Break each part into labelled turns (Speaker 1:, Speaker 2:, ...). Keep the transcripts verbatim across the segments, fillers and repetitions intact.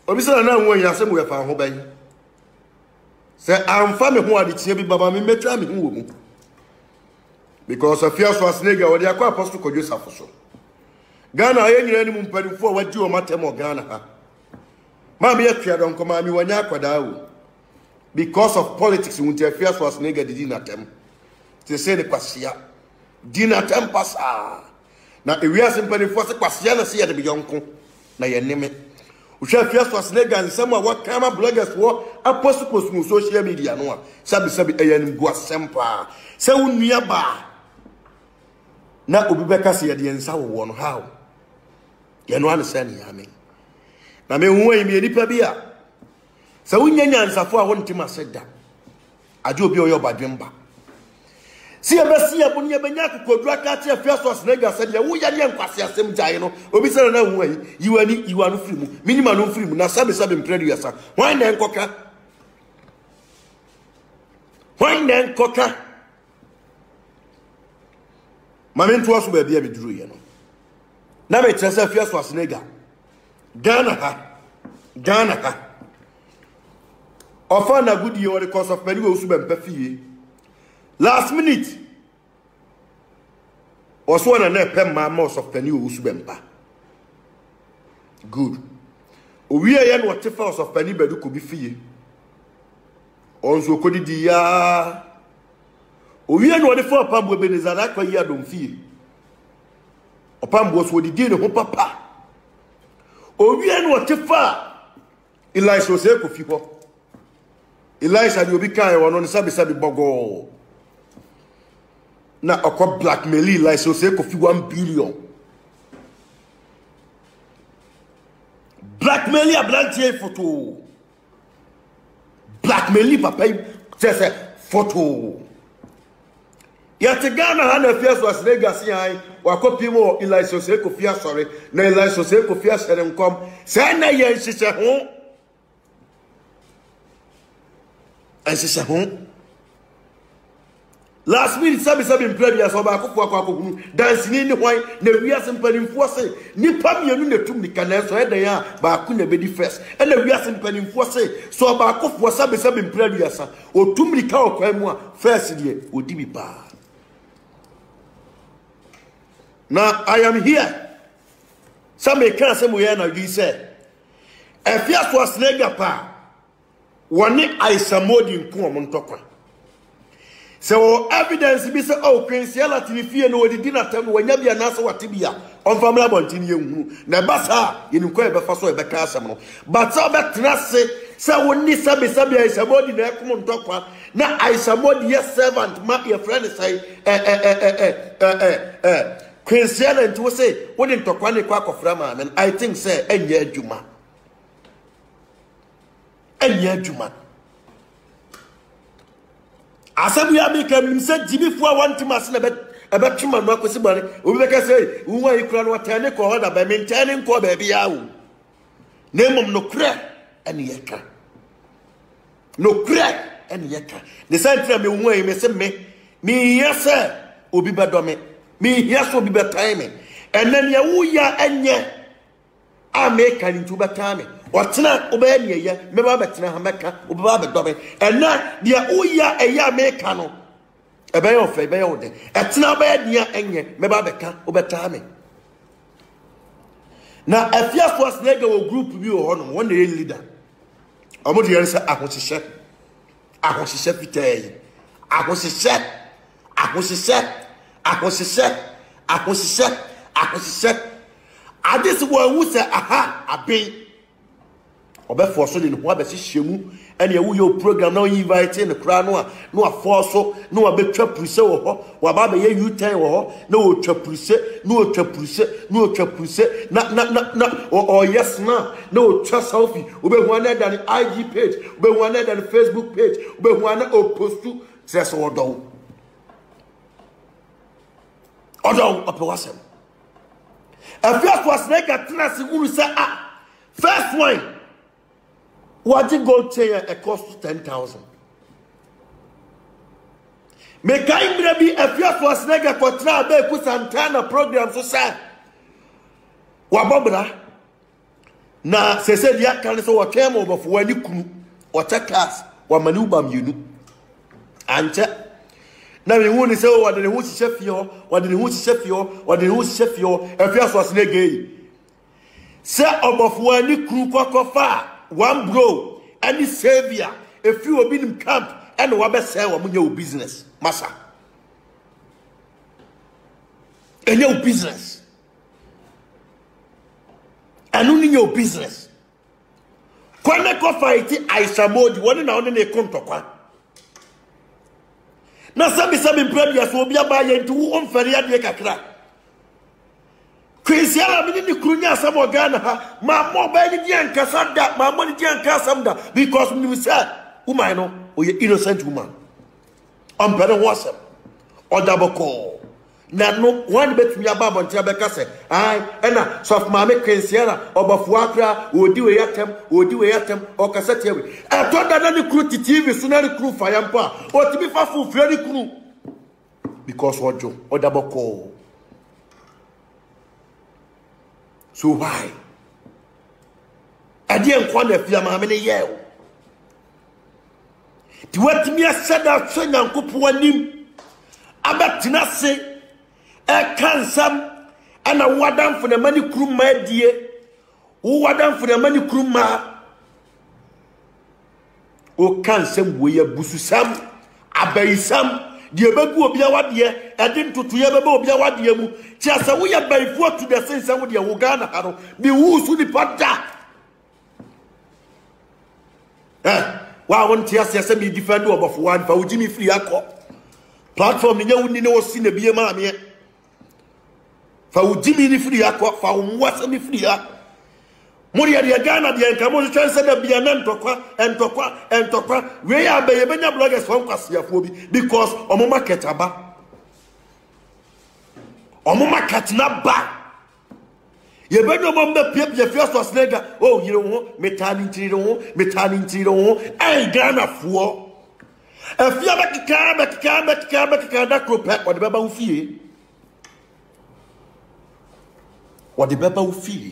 Speaker 1: Obisa na nwo nya asem we fa ho ban. Se amfa me ho ade tie bi baba me metra me ho wo mu. Because of fear so Snega we dey akwa apostle Kojo Safoso. Ghana aye nyina ni mu mpadifo wagi o matemo Ghana ha. Ma me akua don koma mi wanya akwada wo. Because of politics we dey fear so Snega didi na tem. Te say ne kwasia. Di na tem pasa. Na ewia se mpadifo se kwasia na se ye de bi yonko na ye neme. Uhwe fear so Snega nsem a wakama bloggers wo apostle post mu social media no a sabi sabi eyanim go asempa. Se wonua ba na obi beka se ye de nsa wo no how ye no understand ya me na me hu ayi me nipa bi a se wonya nyansafo a wontim aseda ade obi oyo badwemba si e besi e bonu ye benya kokodura ka te afia so Snega se de wo ya ne nkwase asem gyae no obi se na hu ayi yiwani yiwanu firi mu minima no firi mu na sabe sabe mpredu yasa wan na enkoka wan na enkoka Mamento aso ba bia beduru ye no na me trese afia so Snega Ghana ha Ghana ha ofa na gudi ye the course of many we usu be mpafie last minute oso na na pem ma ma of penny we usu be mpa good owie ye no tefa of penny bedu ko bi fie onzo kodidi ya owie no de fo pambo Ebenezer akwa yi adom fie opambo so didi ne ho papa owie no tefa Elisha ose ko fi ho Elisha di obi kan e wono ne sabi sabi bogo na akwa blackmail Elisha ose ko fi one billion blackmail ya blantie photo blackmail papa say photo Yate Ghana hana fia so Snega si ai wakopi mo Elisha se ko fia sore na Elisha se ko fia sere nkom se na ye nhihye ho nhihye ho last minute sabi sabi mpredi so ba akofo akokunu dance ni ni hwan na wiase mpanimfo se nipa mienu na tum ni kana so edan a ba ku na bedi first e na wiase mpanimfo se so ba akofo sabi sabi mpredi asa otum ni ka okwan mu a first die odi bi pa. Now I am here. Some may can't say we are now. You say, if you was Snega pa, one I samodi in Kuamontokwa. So evidence be say, oh, Quincyala Tinifia no the dinner time when you be an answer what tibia on family bontin. Na basa in Quebec for so a becasamo. But so that Trase, so when this sabi sabi is somebody in Kuamontokwa. Now I samodi yes servant, my your friend say, eh, eh, eh, eh, eh, eh, eh. Christian and to say, what in Tokwane Quack of Rama, and I think, say, and ye Juma. And ye Juma. I said, we are making said Jimmy for one to mass about about Chuma Marcosibani. We can say, who are you crying what ten call by maintaining for baby out. Name of no crack and yeka. No crack and yeka. The same time, you way, may say me, me, yes, sir, Ubi Badome. Me yes will be better time. And then ya uya enye a make an into batame. What's not obey ye, Meba Betina Hameka, Uba Dobe. And now the uya a ya make cano. A bay of a bay of day. It's not bad near enye, Meba Beka, Ubatame. Now, if you was Nego group view on one day leader, I would answer I was a chef. I was a chef. I was a chef. I was a chef. Akosise akosise akosise adis wo wu se aha aben obefo so de no abesi hyemu ene ye wo yo program na invite ne kra no a no afo so no abetwa prise wo ho wa ba be ye u ten wo ho na wo twa prise no wo twa prise no wo twa prise na na na na o yes na na wo twa selfie wo be hu na dan I G page wo be hu na dan Facebook page wo be hu na o postu se so wo do Odo opewasem. If you was Snega Trase who say ah first one what you go to a cost ten thousand. Me kai mrebi if you was Snega Kotra be ku Santana program so say wa bobra na se se dia kan so wo twem obofo wani kunu o cha class wa mani uba mienu anche na we hu ni se wo de hu hihye fie ho wo de hu hihye fie ho wo de hu hihye fie ho afia so asene gei se obofo wani kunu kokofa one bro any savior if you obi nim camp and wa be say wo munye business masa enye o business anu ni your business kwane ko fight Aisha Modi woni na woni ne kontokwa na sabi sabi mpedi aso obi aba ye ntu wo mfere ade kakra kwesiala mi ni krunya asam Ghana ha ma mo ba ni dia nkasa da ma mo ni dia nkasa da because me say woman no oye innocent woman on pere ho asem odaboko na no one bet me aba bontia be kase ai ena sof ma me kwesiala obafo akra odi we yatem odi we yatem o kase tewe e to da na ni kru T V so na ni kru fa yampa o ti bi fa fu fure ni kru because ojo odaboko. So why? I didn't want to feel my many years. The what me said that son and couple I bet Tinasi a cansam and a wadan for the money crew, my dear. Who wadan for the money crew, ma? O cansam we a bususam, a bay sam. The baby will be a what year, I didn't to Yababo be a what year. Just a way by foot to the sense of the Uganda, the woos who depart that. Eh, why won't you say me defend of one for Jimmy Friaco? Platform in your window seen a beer mammy. For Jimmy Friaco, for what's a Fria? Moria the Ghana, the Encamo transcend be an entokwa, entokwa, entokwa. We are by a many bloggers from Quasia because Omoma Ketaba. Omoma Katina ba. Ye better bomba pip your first was nega. Oh, you know, metallic, metallic, and Ghana for. If you have a car, a car, a car, a car, that crop or the Baba fee. What the Baba fee.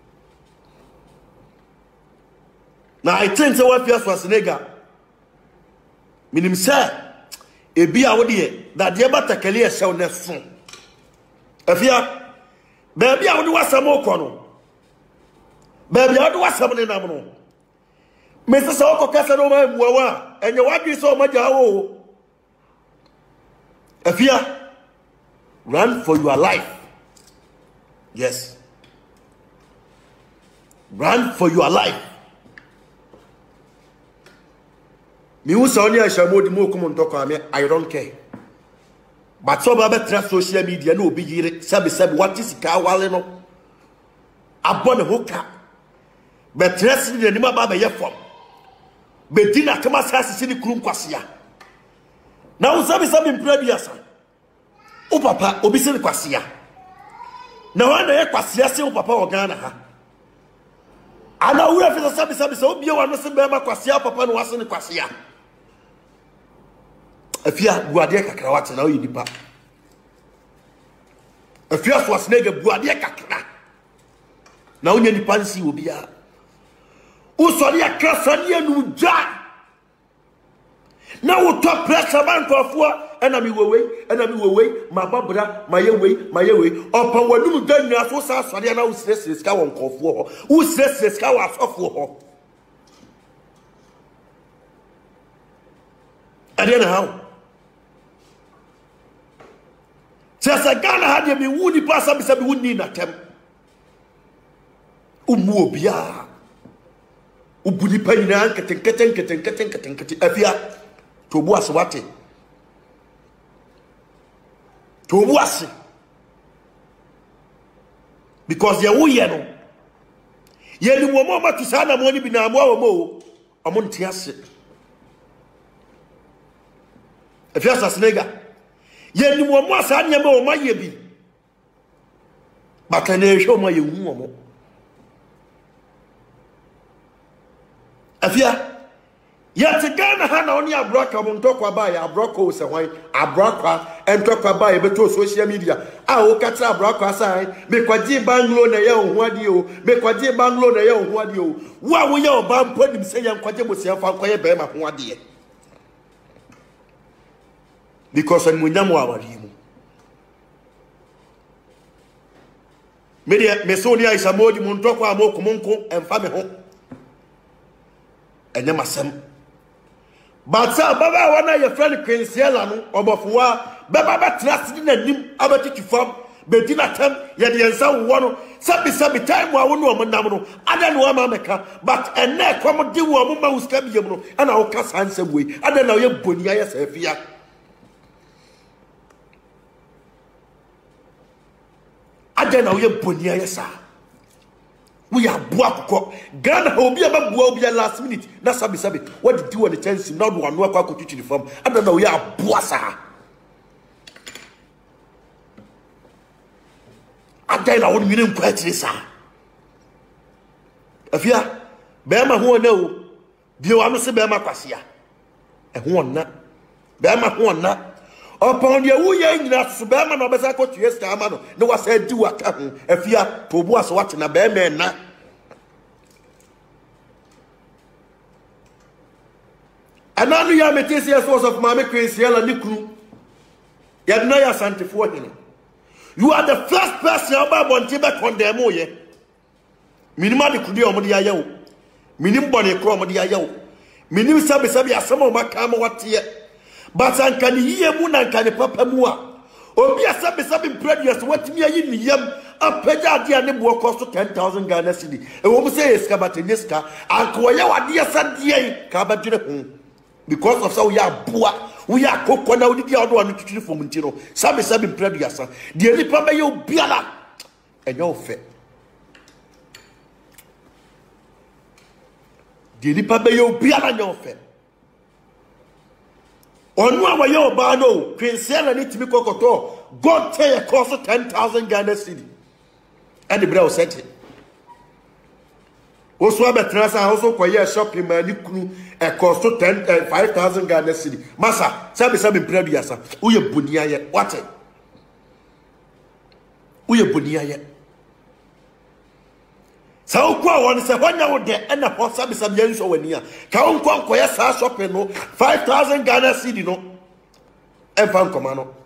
Speaker 1: Now I think so what Pierce was nega. Minim say, e be a wodi that the better clear shall not soon. If ya baby, I would do some more corner. Baby, I do what some in Amno. Mister Soko Casanova, Wawa, and your wife is so much. If ya run for your life, yes, run for your life. Me who saw near Shamodi Mokum talk on me, I don't care. But so about social media, no big sabi sabi what is Kawaleno? Upon a hooker. But dressing the Nima Baba Yafom. Bedina Thomas has a Krum Kwasia. Now sabi sabi in previous. O papa, Obisin Kwasia. Now I know Kwasia, say Papa Ogana. I know we have a sabi sabi so be one of Bema Kwasia, Papa was in Kwasia. If you are Guadia Kakrawat, now you depart. If you was nega Guadia Kakra. Now you need Pansy will be a Usonia Crasania Nuja. Now we talk pressure bank of four, enemy way, enemy way, my babra, my way, my way. Upon one new done, you are so sorry, and I will stress this cow on call for her. Who says this cow off for her? I don't know how. Just a Ghana had you be woody pass up, we wouldn't need a temp. Umobia Ubudi Payna, Katin, Katin, Katin, Katin, Katin, Katin, Avia to Boaswati to Boasi because they are Uyano. Yellow Moma to Sana Moni Binamo Mo, a Montias. If you're a snagger. Yen mo mo asanya ma o maye bi baka na ehwe mo ye hu mo afia ya te Ghana ha na oni abroka mo ntokwa ba ya abroka o se hwan abroka and talk about beto social media. Ah, o katra brako asai. Me kwaji banglo na ye ohwadi o. Me kwaji banglo na ye ohwadi o. Wa wo ye oba mpo nim se ye kwaje mo se fa kwaye be ma hoade. Because an munyam wa wadi mu. Me de me so ni aisa modi mu ntoko amoku munko emfa me ho. Enye masem. But sir, Baba wana your friend Quincyela no obofuwa baba ba trust na nim abati fam be di na tem ye de ensa wo no sabi sabi time wa wo no nam no ada no ma meka but ene kwam di wo mo ma uska bi yem no ana wo ka sansem we ada na ye boni ya safia ada na wo ye boni ya sa we are boakoko Ghana obi aba boa obi last minute na sabi sabi what did you on the chance now do anu akwa kotutu the form I don't know we are boasa adai na won mini nkwa tire sa afia be ma ho na o bi wa no se be ma kwasea e ho na be ma ho na upon the wo ye nyina so be ma no be sa ko tue sta ma no ne wa sa di wa ka ho afia to bu aso wate na be me na ananu ya metesi source of mama Quincyela nikru ya na ya santifo hene. You are the first person about bonti be condemn ye minima de kudi omode ya yawo minim bone kro omode ya yawo minim sabe sabe asama o maka ma wate but anka ni yiye mu na anka ni papa mu a obi asabe sabe previous watimi ayi ni yam apaja ade ane bo cost ten thousand Ghana cedi e wo mu say eska bateneska anka wo ya wade asade ka ba dwene ho because of so we are boa we are kokko na odi dia odo anu twitwi fom ntino sabe sabe previous de ni pa be ye obiala enyo ofe de ni pa be ye obiala enyo ofe onu awa ye oba no Quincyela ni timi kokoto God tell you cost ten thousand Ghana cedi and the bro said it also abetrasa also kwaye shopping ma ni kunu e cost ten five thousand Ghana cedi masa sabe sabe previous uye bonia ye what uye bonia ye sa ukwa won se honya wo de ena ho sabe sabe ye nso wani a ka won kwa kwaye sa shopping no five thousand Ghana cedi no e fan koma no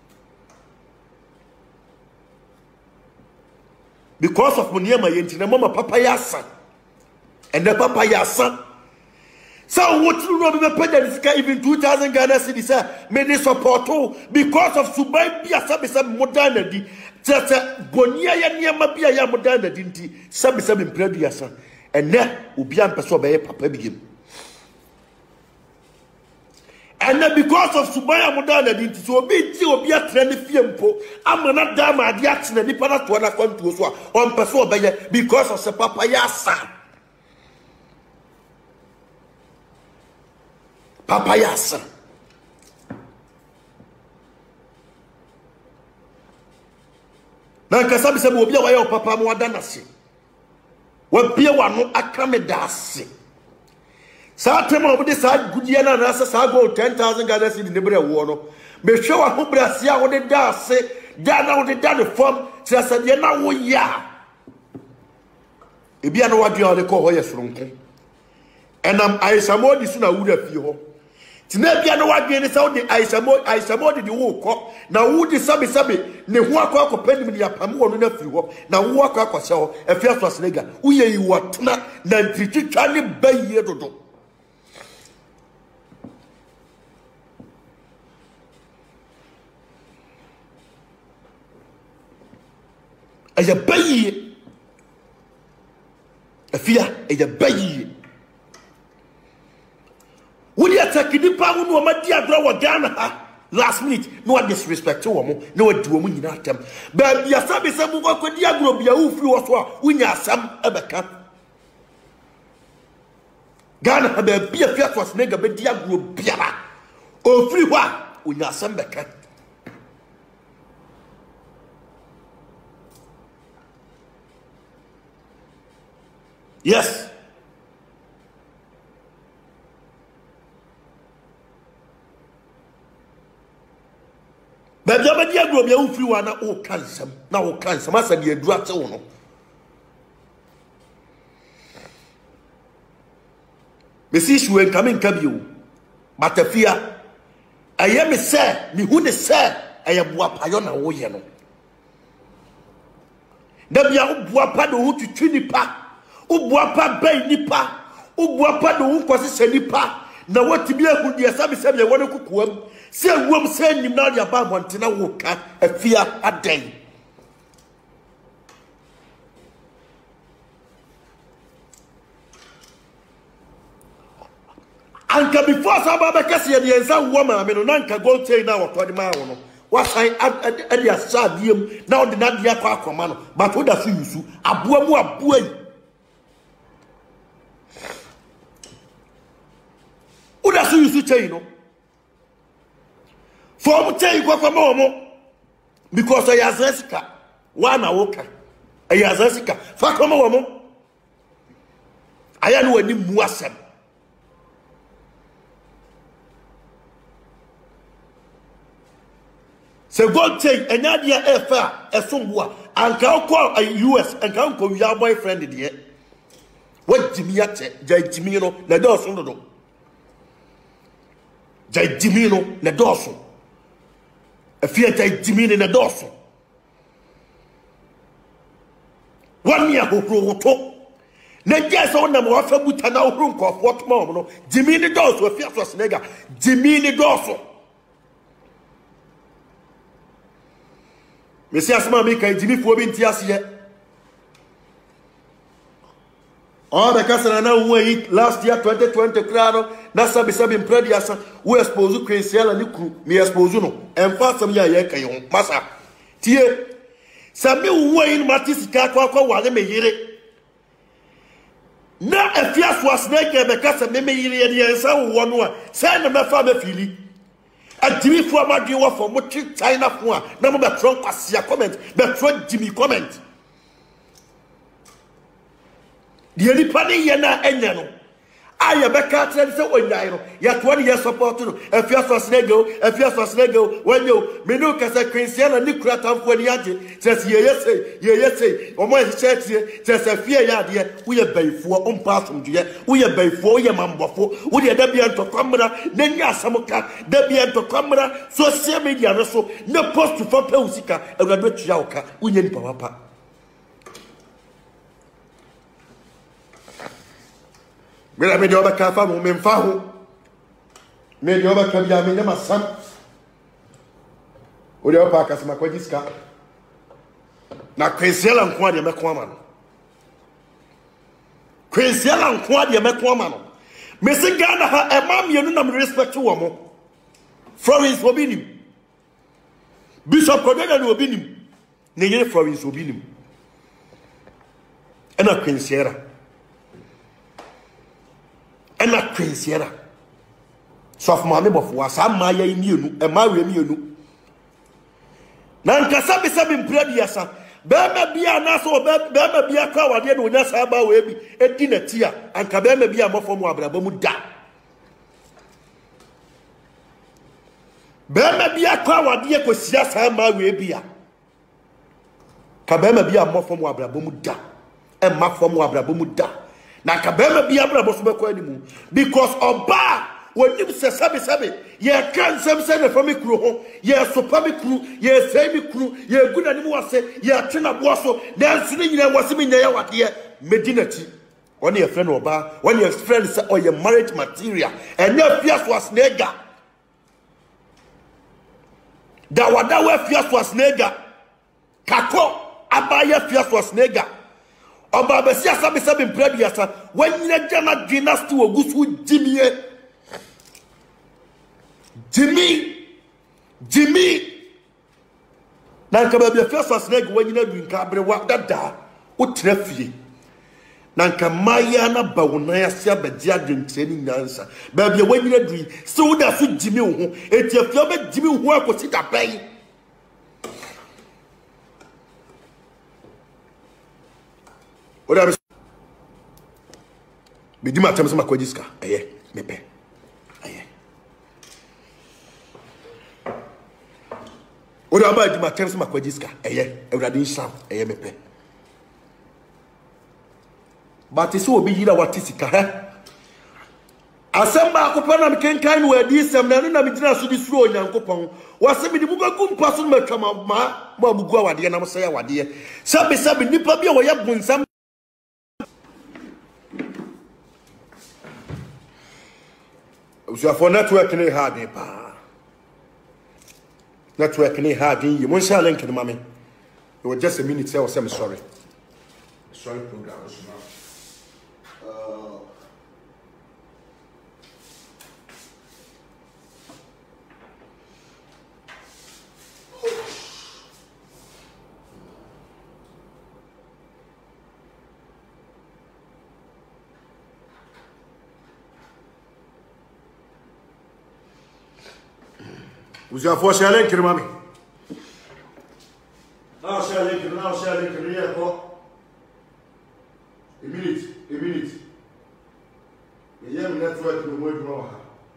Speaker 1: because of monia ma ye ntina mama papa ya san and the papa ya san so what you know be pay this guy even two thousand Ghana cedi say me dey support because of subai bia sabe sabe modern di tete bonia ya niam bia ya modern di nti sabe sabe mpredu ya san and na obi am person be papa bigem and then because of subai ya modern di nti so obi ti obi atre ne fie mpo amana dama ade atena ni para to na kwantu so a on person be because of se papa ya san Papa Yasa. Na nkasabi se obi a wa ye papa mo adana se. Wa bia wa no akame dase. Sa tema obi de sa gudie na na sa go ten thousand Ghana cedi ne bre wo no. Me hwe wa ho brase a wo de dase, da na wo de da ne form, tira sa de na wo ya. E bia no wa dua wo de ko ho ye soronko. Enam aisamodi su na wura fie ho. Tina bia no wadwe ne sa wo de aisamodi aisamodi de wo kɔ na wo de sabe sabe ne ho akɔ akɔ panim ne yapam wo no na firi ho na wo akɔ akɔ hyɛ ho afia so aslega wo ye yi wotna na ntritwitwa ne baye dodo aya baye afia aya baye Would you attack the power no ma dia draw wa Ghana ha last minute no disrespect wo mo no wa di wo mu nyina atam ba bia sabe se mu ko dia gro bia wo firi wo so a wonya asam ebeka Ghana ha ba bia fia to snega be dia gro biara o firi ho a wonya asam beka yes do bia wo free wa na wo kansam na wo kansam asa de aduru ate wo no mesi shwe nkame nka bio batafia aye me se me hu ne se aye boa payo na wo ye no da bia wo boa pa do hu twitwi nipa wo boa pa bai nipa wo boa pa do hu kwase se nipa na wati bia hu dia sabe sabe wo ne kukuam se wuom se nim na dia ba montena wo ka afia adan anka before sababa kase ye de nsa wo ma me no nanka go tey na wo todi ma wo no wasan ade asa diem na odi na dia kwa akoma no but wo da so yusu aboa mu aboa yi wo da so yusu tey no for mu tey kwa kwa mo because I azesika wana woka I azesika fa kwa mo mo aya no wani mu asem se go take enadia efa esomboa anka call a U S anka ko your boyfriend de what jimi ate jai jimi no na do so do jai jimi no na do so afia jai jimi na do so one year ho to na je so na mo fa buta na ohru nko fo to mo no jimi ni do so afia so snega jimi ni do so Mesi asma mi kai jimi fo bi ntiase ye o be kasana na wo yi last year twenty twenty krano na sabi sabi mpredi asa wo expose Quincyala ni kru mi expose no emfa sam ya ye kai ho masa tie sabi wo yi matisi ka kwa kwa wale me yire na afia so asneke be kasa me me yire ye de ensa wo no a sai na me fa me fili Jimmy for my dear for much China for number trunk as your comment, but front Jimmy comment. The only penny yena enyano. I am a cat and so when I yet twenty years support to a fierce was nego, a fierce was nego, when you Menuka said Quincyala Nicratam for the Yaji, says yes, yes, say, or my church says a fear yard, we are bay for on pass we are bay for your mamma for, would you debian to camera, then ya samoka, debian to camera, so say media so no post to for Pelsica, and a rich yauka, we need papa. Mira me dioba kafa mo memfa ho me dioba ka bia me nyama sam o de opa kasema kwajiska na Quincyala nko ade meko ama no Quincyala nko ade meko ama no me se Ghana ha e mam ye no na me respect wo mo Florence Obinim Bishop Kodega no Obinim ne yere Florence Obinim ena Quincyala and not Quincyala. So for my neighbor for some my mienu, and my mienu. Nankasa be some imprediasa. Bema be a naso, Bema be a cow, dear when that's about webi, a dinner tia, and Cabema be a more from Wabrabomuda. Bema be a cow, dear Cosias, my webia. Cabema be a more from Wabrabomuda, and my from Wabrabomuda. Na kabema bi abra boso ko animu because oba woni se sabe sabe ye kan sem se na fami kru ho ye so fami kru ye sei mi kru ye guna ni mu wase ye atena boso dance ni nyina wase mi nya ya wade medinati woni ye friend oba woni ye friend say or ye marriage material and na fias was nega da wada we fias was nega kako abaya fias was nega Oba besia sabi sabi mpredi asa wanyina jana dynasty ogusu Jimmy Jimmy Jimmy nanka ba bia first was leg wanyina du nka abrewa dada utrafie nanka maya na bawuna ya sia bedia dwentreni nyansa ba bia wanyina du so da so Jimmy ho etiafia ba Jimmy ho akosi da bai Oda me di matam sama kwajiska aye mepe aye Oda aba di matem se makwajiska eye ewrade nsham eye mepe but so obi yira watisika he asamba akopana mkenkan no adi sem na no na midina so di suro onyankopon wase mi di bubagu mpa so matwa ma ma bugu awade na msaya wade sabe sabe nipa bia wo ya bunsam usia for network ni hard pa network ni hard yi mo share link ni mame it was just a minute say I was sorry sorry program uh Vous avez fait un link, mamie. Now, share link, now, share link, here, quoi. A minute, a minute. The young network, the word, no.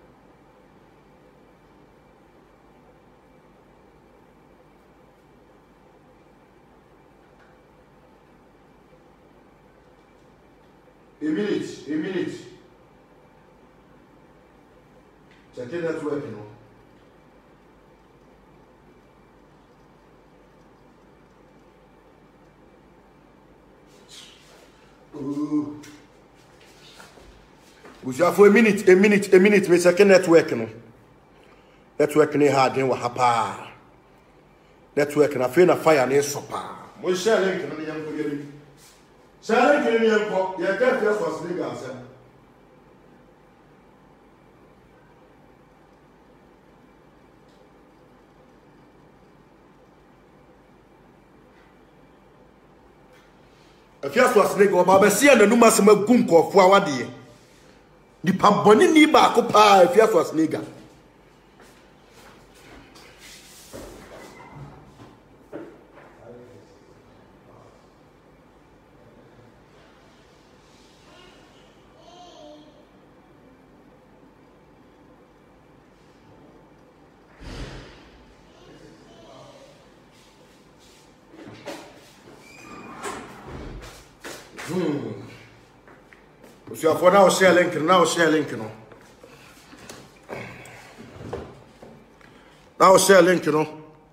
Speaker 1: A minute, a minute. Check the network, you know. We have for a minute, a minute, a minute. We second network, no. Network ni hard in wahapa. Network na fe na fire na sopa. Mo share link na yam ko yeli. Share link ni yam ko. Ya ka fe so asli gansa. Afia so asli go ba ba sia na numa se magum ko fo awade. Di paboni ni ba ko pa afia so asli ga. Hmm. So for now share link now share link no. Now share link no.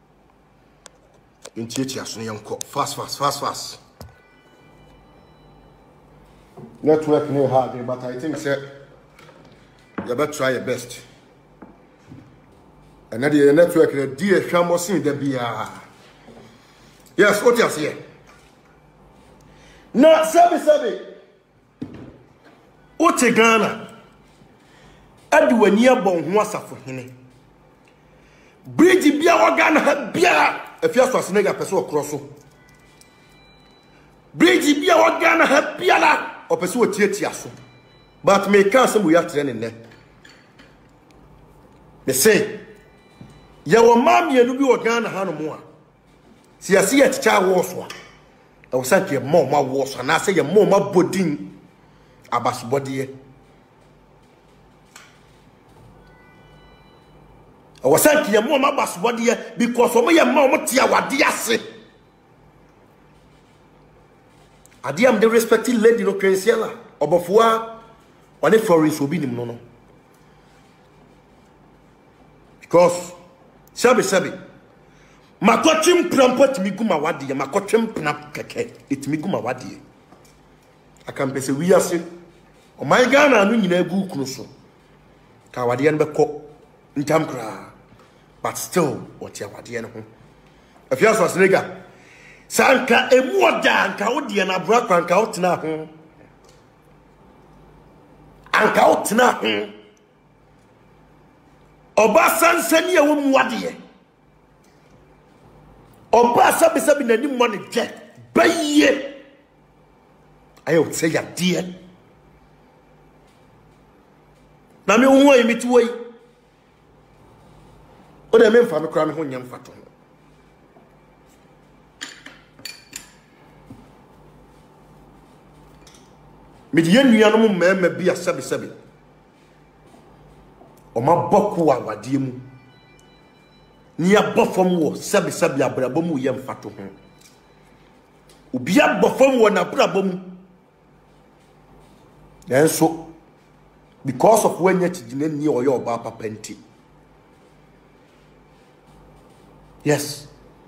Speaker 1: In teacher so yanko fast fast fast fast. Network no hard but I think say you better try your best. And now the network the dear shamosin the bia. Yes, what you say? Na sabe sabe ote Ghana adi wani abon ho asafo hene bridge bia wa Ghana ha bia afia so asene ga pese okroso bridge bia wa Ghana ha bia la opese otietia so but me kan se mu ya tre ne ne me say ya wo mamie no bi wa Ghana ha no mo a siase ya ticha wo so a I was saying your mom was and I say your mom bodin abas body. I was saying your mom abas body because of my mom tia wadiase. Adi am the respected lady no Crensiela obofua one Florence will be no no. Because sabi sabi makochim prampot miguma wadi makochim pnap keke it miguma wadi akampese wiase o my Ghana no nyina gu kunu so ka wadi an beko ntam kra but still what ya wadi an ho afia so asnega sanka emu oda nka wodi na bra kwa nka wotena ho anka wotena ho oba sansani e wo mu wadi Oba sabi sabi na ni money je baye ayo say ya die na me wo yi meti wo yi o de me mfa me kra me ho nyam fato me die nua no mo mema bia sabi sabi o ma boku awade mu ni abofom wo sabi sabi abrabom mu ye mfato ho obi abofom wo na abrabom enso because of when you chigine ni oyo oba papa nti yes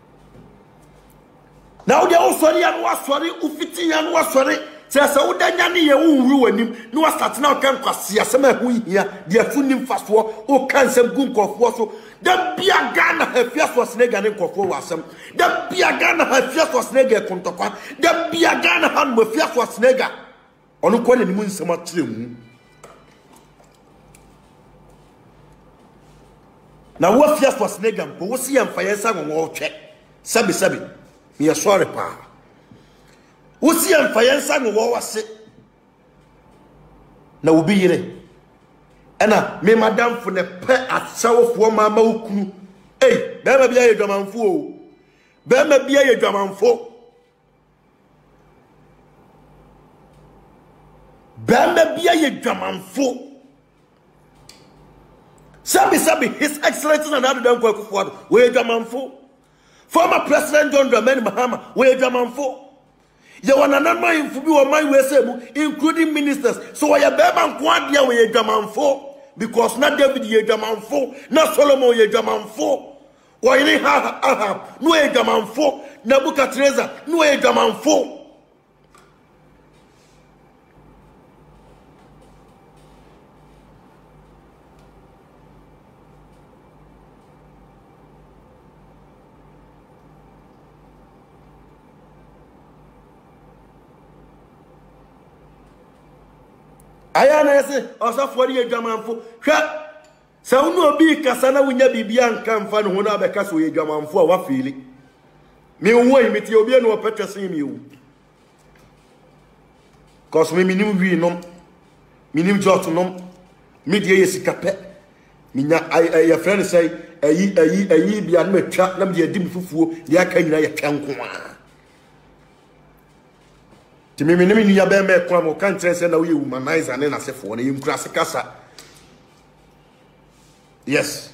Speaker 1: now they also ri anu asori ufiti anu asori se se udanya ni ye wuru wanim no start na kan kwase asem ahu hia de afunim faso o kan sem gun kofo so da bia Ghana hafia so snega ne kofo wasem da bia Ghana hafia so snega kontokwa da bia Ghana han mafia so snega onu ko ne mu nsem akyere mu na wo fia so snega mpo wo si yamfa yensa nwo otwe sabi sabi me ya sorry pa wo si yamfa yensa nwo wase na obi yire ena me madam fu ne pe asawofo mama okunu eh be ma bia ye dwamanfo o be ma bia ye dwamanfo be ma bia ye dwamanfo sabi sabi his excellency na nadu dan kwa kufuado we dwamanfo former president John Dramani Mahama we dwamanfo ye wana nan man fu bi wo man we say mu including ministers so we be man ko adia we dwamanfo because not David ye dwamanfo na Solomon ye dwamanfo wo yini ha Ahab no ye dwamanfo Nebuchadnezzar no ye dwamanfo ayana yese osafori ye dwamanfo hwa sa unu obi kasa na wunya bibia nka mfa no ho na abeka so ye dwamanfo a wafili me wo imiti obi no opetwesen mi wu cause me minim wi nom minim jot nom me die yesikape minya ya friend say ayi ayi ayi bia na matwa na me de dim fufuo de aka nyina ye twenko a timi me nemi nuya be me kwa mo kan trense na wo ye humanizer ne na sefo na yimkura sekasa yes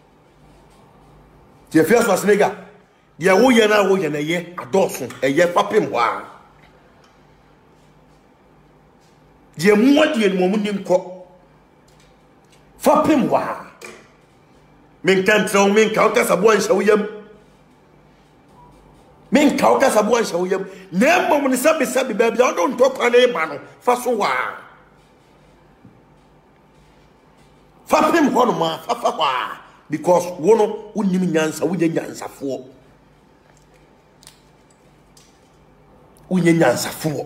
Speaker 1: tie fias was nega dia wo ye na wo ye na ye adoso eye papem wa dia mu ade mu mu nimko papem wa men kan tro men ka ka sabo an shawiyam men ka ka sabo an shawiyam na mbom ni sabi sabi ba bia don to kwa na ma no fa so wa fa pem ho no ma fa fa wa because wo no unim nyansa wo je nyansa fo unye nyansa fo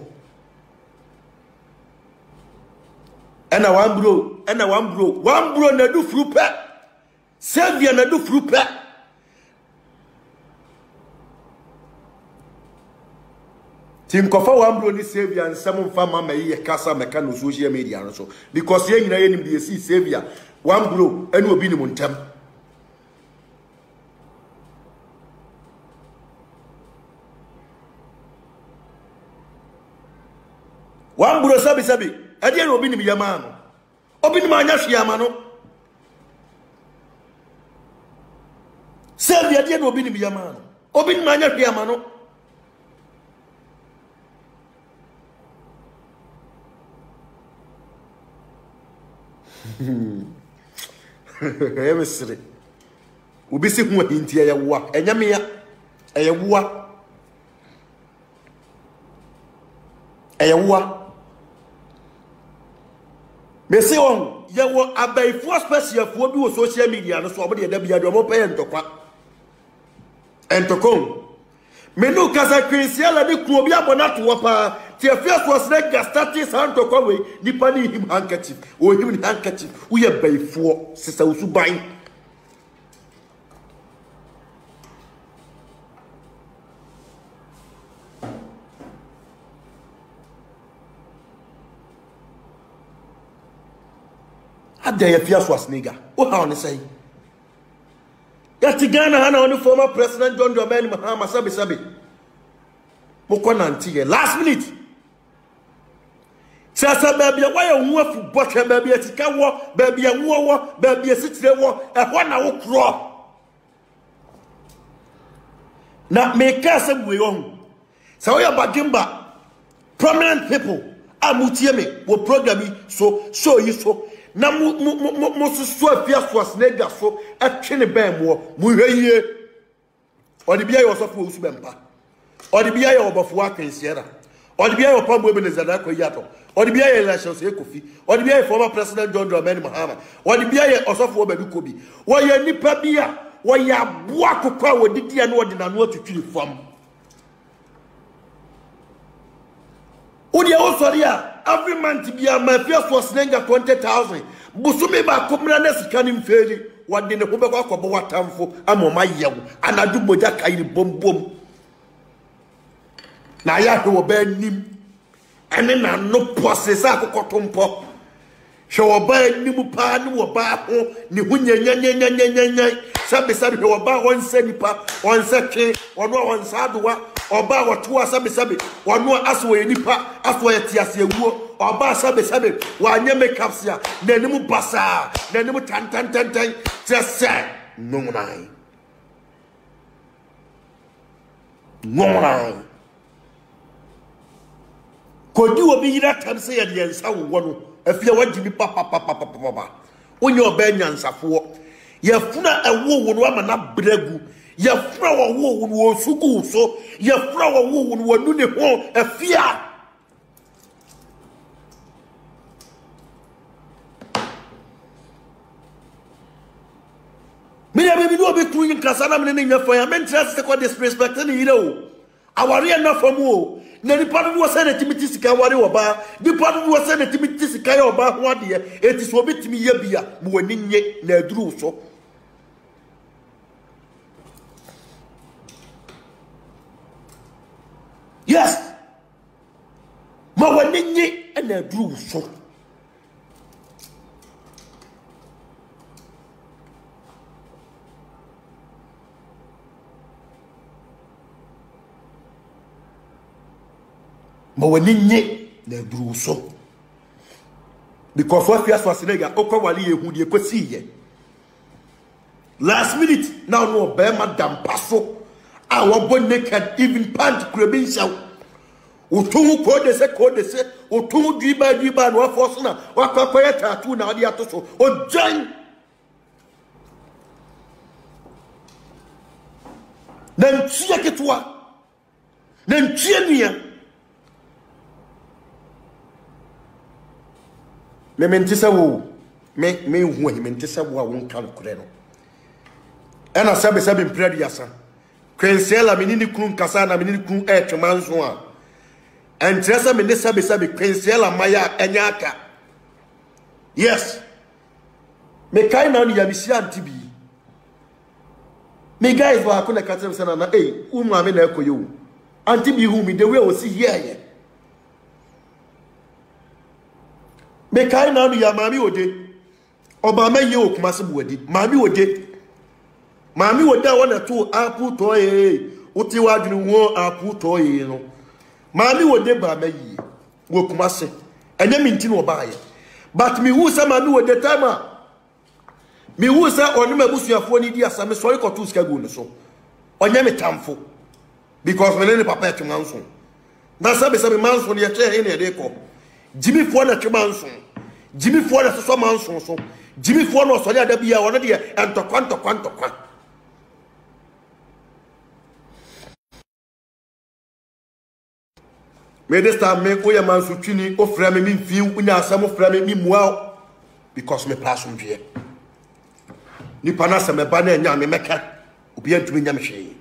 Speaker 1: ena wan bro ena wan bro wan bro na du fru pe Savia na du fru pe Tim kofa wambro ni Savia nsam mfa mama yi kasa meka no social media no so because ye nyina ye nim de si Savia wambro ene obi ni montam wambro sabi sabi ade obi ni yama no obi ni manya hwiama no Savia ade obi ni yama no obi ni manya hwiama no eh mesre ubisi hu hinti ya wa enyamia eyewa eyewa mesi on yewo abaifo special fo bi wo social media no so obode da bia do mo pay ntokwa entokon menu kasa kwesiala de ku obi abona to wa pa ti afia so snake starting sound to kwa we nipa ni him handkerchief o him ni handkerchief wo ye baifo sisa usu ban ada ye afia so snake o ha on say Yatigana hana on former president John Dramani Mahama sabi sabi moko nanti last minute sasa baby why you want to box baby atika wo baby anwo wo baby asitire wo e ho na wo kro na make us we on so we bagimba prominent people amutie me wo program so show you so na mu mu mu so afia so asnega so atwe ne ban mo mu hweye odi bia yo so fo usu bempa odi bia yo obofo akansiera odi bia yo pambo ebenezada koyato odi bia ye election se Kofi odi bia ye former president John Dramani Mahama odi bia ye osofo Badu Kobi wo ye nipa bia wo ya boa kokwa wo didia na odi na no atutwiri fam odi o sori a every month bia ma fia so snenga twenty thousand busumi ba komra na sika ni mfeli wade ne hobekwa akobo watamfo amoma yewo anadu moja kairi bombom na ya hwe wo ba nim ene na no process akokotompo hwe wo ba nim pa ne wo ba ho ne hunyanyanyanyanyanya sabe sabe hwe wo ba wonse nipa wonse twe ono wonsa adowa oba woto sabe sabe ono aso ye nipa aso ye tiase ewuo oba sabe sabe wanye makeups ya na nim basa na nim tan tan tan tan just nonai nonai kodi obi yira tam se ye de nsa wo no afia wagimi papa papa papa onye oba nyansafo ye funa ewo wo no ama na bragu ye fura wo wo wo sugu so ye fura wo wo wo nu ne ho afia me ya be do be kun kasa na me ne nyafa ya men trust se ko disrespect ni yire o aware na famu o na ni padu wo se na timiti sika ware wo ba ni padu wo se na timiti sika ya oba ho ade eti so obetimi ye bia mo wani nye na aduru so yes ma wani nye na aduru so ma wani nye na duru so because what fear so sinega okwa wali ehu de kwasi ye last minute now no be madam paso a wo bo naked even pant credential otu ko de se ko de se otu dwiba dwiba no force na wakwakwaya tattoo na ade atoso ojan nan tia ketwa nan tia nia me mentisa wo me me hu ahi mentisa wo a won kan kure no ena sabe sabe mpredi yasa kwensela menini kun kasa na menini kun e tmanso a entresa me ne sabe sabe kwensela maya anyaka yes me kai na no ya misia antibi me guys wa akona katem sana na eh umu ame na ekoyo antibi hu mi the way o si here me kai na no ya mami ode oba maye okumase buwadi mami ode mami ode a wona to apu to eh uti wadwunu wo apu to eh no mami ode ba mayi wo kumase enye minti no ba ye but me hu sa mami ode time a me hu sa oni mabusuafo ni di asame sori ko to sika go no so onye me tamfo because me ne papa etu manso na sabe sabe manso ne ye che he ne de ko Jimmy for na tmanso Jimmy for na so manso so Jimmy for no so ada bia wono de entokwa ntokwa ntokwa me this time me oya manso twini o fra me mi fi unya asam fra me mi mua because me pass on vie ni pana se me ba na nya me meka obi antumi nya me hwe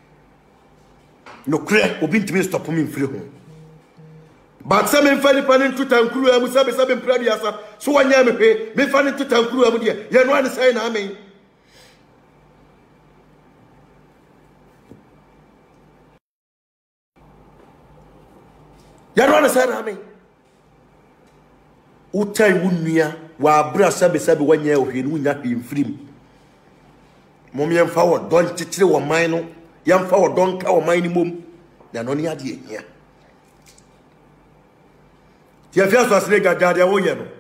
Speaker 1: no kre obi ntumi stop me mfiri ho but some in funny panning to tankuru amu sabe sabe mpradi asa so wanya me pe me fanny to tankuru amu de ye no an say na amen ye no an say na amen utai wunua wa abra sabe sabe wanya ohwe no nya hwe mfirim mom ye mfa wo don titire wo man no ye mfa wo don ka wo man ni mom na no ne ade ehia Tia fia so asine gagade wo ye no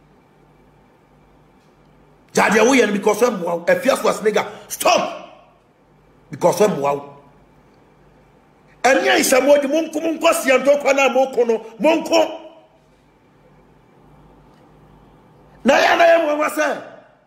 Speaker 1: gagade wo ye no because am e fia so asine ga stop because I'm wow. And yes, I'm what the monko monko si antoko na monko no monko. Na ya na ya mwa say.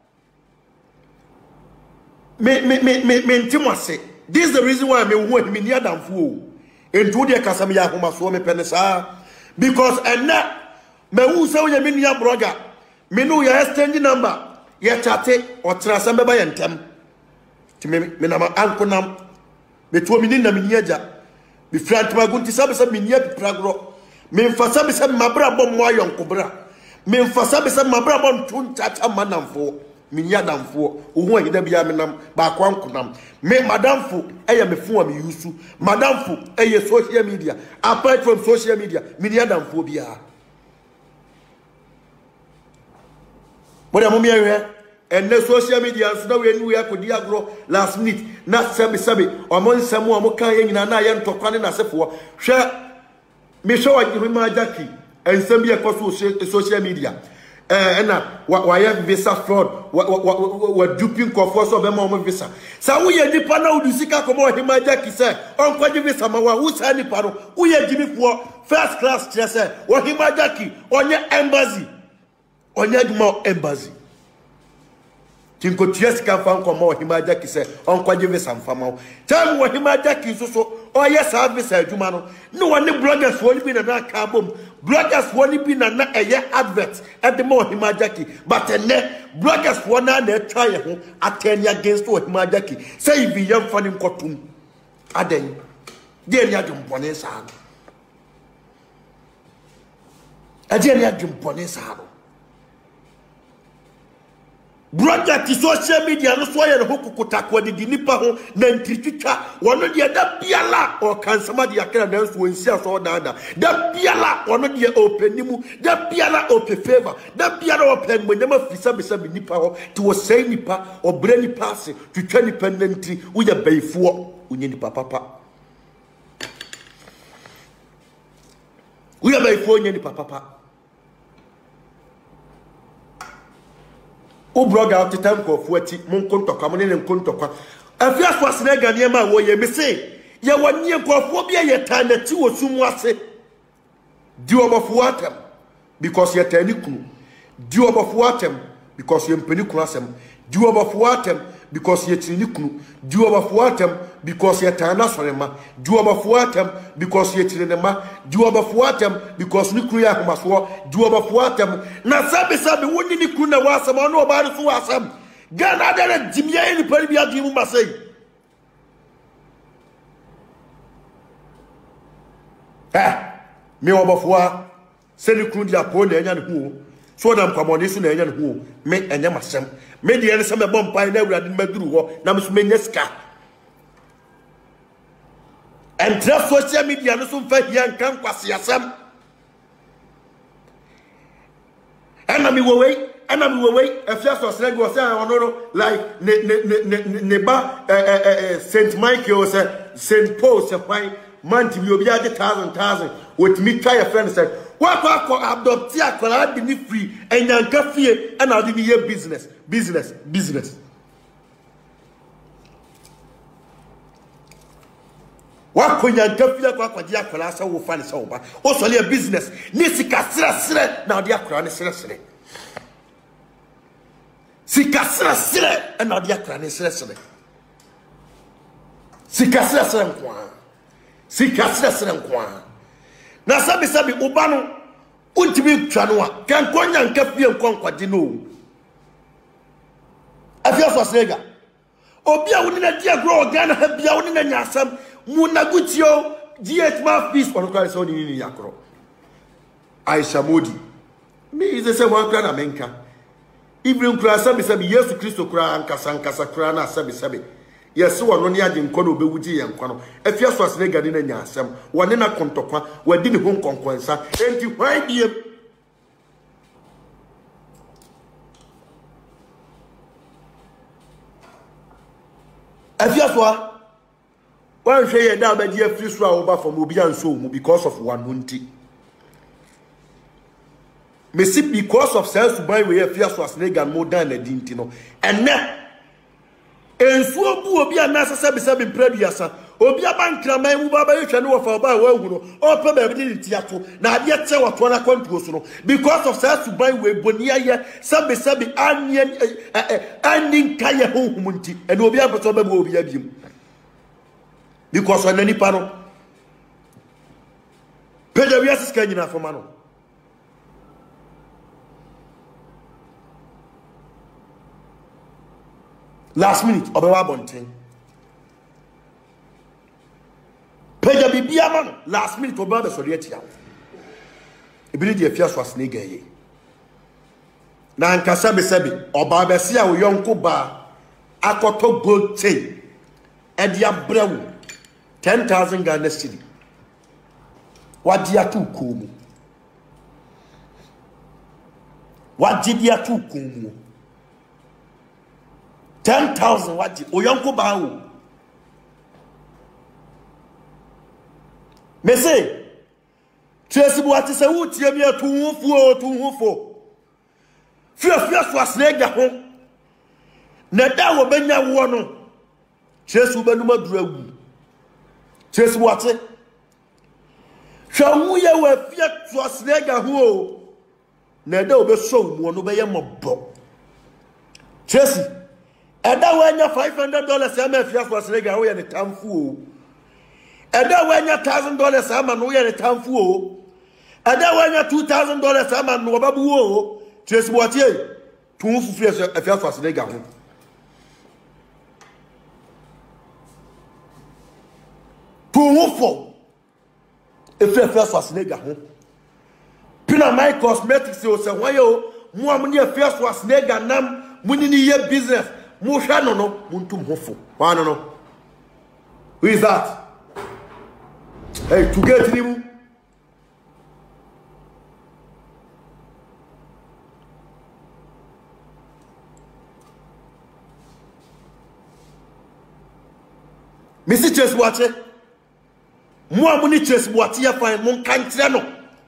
Speaker 1: Me me me me me ntimwase. This is the reason why me wo me near damfo o. Entu de kasa me ya homa so me penisa because and na me wu say we me nua blogger. Me no ya exchange number. Ye chate o trasa me ba ye ntem. Ti me me na ma ankonam. Me to me ni na me nyaja. Me frant magunti sabe sabe me nya pragro. Me mfasa be sabe mabra bom mo ayonko bra. Me mfasa be sabe mabra bom tun chacha manamfo. Me nya damfo. Ohu ahida bia me nam ba kwankonam. Me madamfo eye me fun me yusu. Madamfo eye social media. Apart from social media, me nya damfo bia. But I'm here and the social media so now we we akodi agro last minute na sabi sabi o mon samu o mo kan yin na na ye ntokwane na sefo hwe me show Ohima Jackie ensam bi ekoso social media eh na wa ya visa fraud wa wa duping kofo so be ma o visa sa wo ye nipa na udu sika ko mo Ohima Jackie say on kwaje visa ma wa wo sa nipa no wo ye gimifo first class che say Ohima Jackie onye embassy onye dmo embassy tinko tieska fan ko mo Ohima Jackie say on kwaje visa mfama time Ohima Jackie so so o yes service adwuma no no one bloggers woni bi na na ka bom bloggers woni bi na na eye advert at the mo Ohima Jackie but ne bloggers wona na try ho attorney against Ohima Jackie say bi yam fani nkotum aden de ni adwum bone sa ade ni adwum bone sa Brother ti social media no so ye no kukuta kwa di nipa ho na ntritwitwa wono de da biala o kansama de akra na so nsia so dada da biala wono de openimu da biala ope favor da biala open monyama fisa bisa bi nipa ho ti wo sei nipa obre nipa se twitwa nipa nanti wo ya baifuo unye nipa papa wo ya baifuo unye nipa papa o blogger out time ko fuati mon kontokwa mon ne kontokwa afia so asene gane ma wo ye me se ye wani nkofo bia ye tanati wo sumu ase di obofo atem because ye tani kunu di obofo atem because ye mpeni kunu asem di obofo atem because ye tini kunu di obofo atem because ye tana sorema di obofo atem because ye tini ma di obofo atem because ni kunu ya homaso di obofo atem na sabe sabe woni ni kunu na wasam ono oba so wasam gana dere jimye ni pari bia dimu masai eh me obofo a se ni kunu dia po na enya ne hu so na mkwamoni so na enya ne hu me enya masem me die ne se me bom pai na awurade maduru ho na me so me nyeska and trust social media no so mfa hia nkan kwase asem ana mi wo wei ana mi wo wei afia so sele go say onoro like ne ne ne ne ba eh eh Saint Michael say Saint Paul say why man ti bi obi ade thousand thousand with me try a friend say what what adopt ya kwala di ni free enyanka fie ana odi ni ye business business business wa konyanka fie kwa kwa dia kwala sa wo fa ni sa wo ba o so le business ni sika sira sira na odi akra ni sira sira sika sira sira na odi akra ni sira sira sika sira sira kwa sika sira sira kwa na sabi sabi ubanu untimi twanwa kan konya nkafie nkonkwade no afia so sega obi a woni na dia gro organ ha bia woni na nyasam munagutio diet ma fees on kwale so ni ni yakro Aisha Modi me is say one kra na menka even kra sabi sabi Yesu Kristo kra ankasa ankasa kra na sabi sabi yes wono ne ade nkwa no bewuji ye nkwa no afia so sega ni na nyasam woni na kontokwa wadi ni ho nkonkwansa enti hwan biem afia so one say da ba dia free so a oba from obi anso mu because of one hunti me see because of self to buy we afia so as nega more than a dinti no and na ensuo bu obi anasa sabi sabi mpraduasa obi abankraman mu baba yehwe ne wofa oba wa hu no opa ba bi ni tiato na ade che wato na kwantuo so no because of say suban we bonia ye sabi sabi anye anin kaye honhum nti ene obi apeto ba obi abiem because on any pano peja wi asika nyina foma no last minute obewa bonten peja bibia man last minute obewa be sori atia ebili de afia so asne gaye na nkasa be sebi oba be se a wo yonko ba akoto gold chain e dia brewu ten thousand Ghana cedi wadia tu komu wadia tu komu ten thousand wadi oyonko ba wo me say Tracy Boati se wo tie mi atu hufu o tu hufu fia fia so asnega ho na da wo benya wo no Tracy wo benu maduru agu Tracy Boati hwa wu ye wa fia so asnega ho o na da wo be so mu no be ye mobo Tracy eda wanya five hundred dollars ama fia so asnega ho ye ne tamfu o eda wanya one thousand dollars ama no ye ne tamfu o eda wanya two thousand dollars ama no babu o Tracy Boati tu hufu fia so fia so asnega ho tu hufu efia fia so asnega ho pina my cosmetics o se hwayo mu amni efia so asnega nam muni ni ye business mu hwa no no muntum hufu wa no no who is that hey to get him Mister Tracy Boati mu amuni Tracy Boati ya fan mun kantre no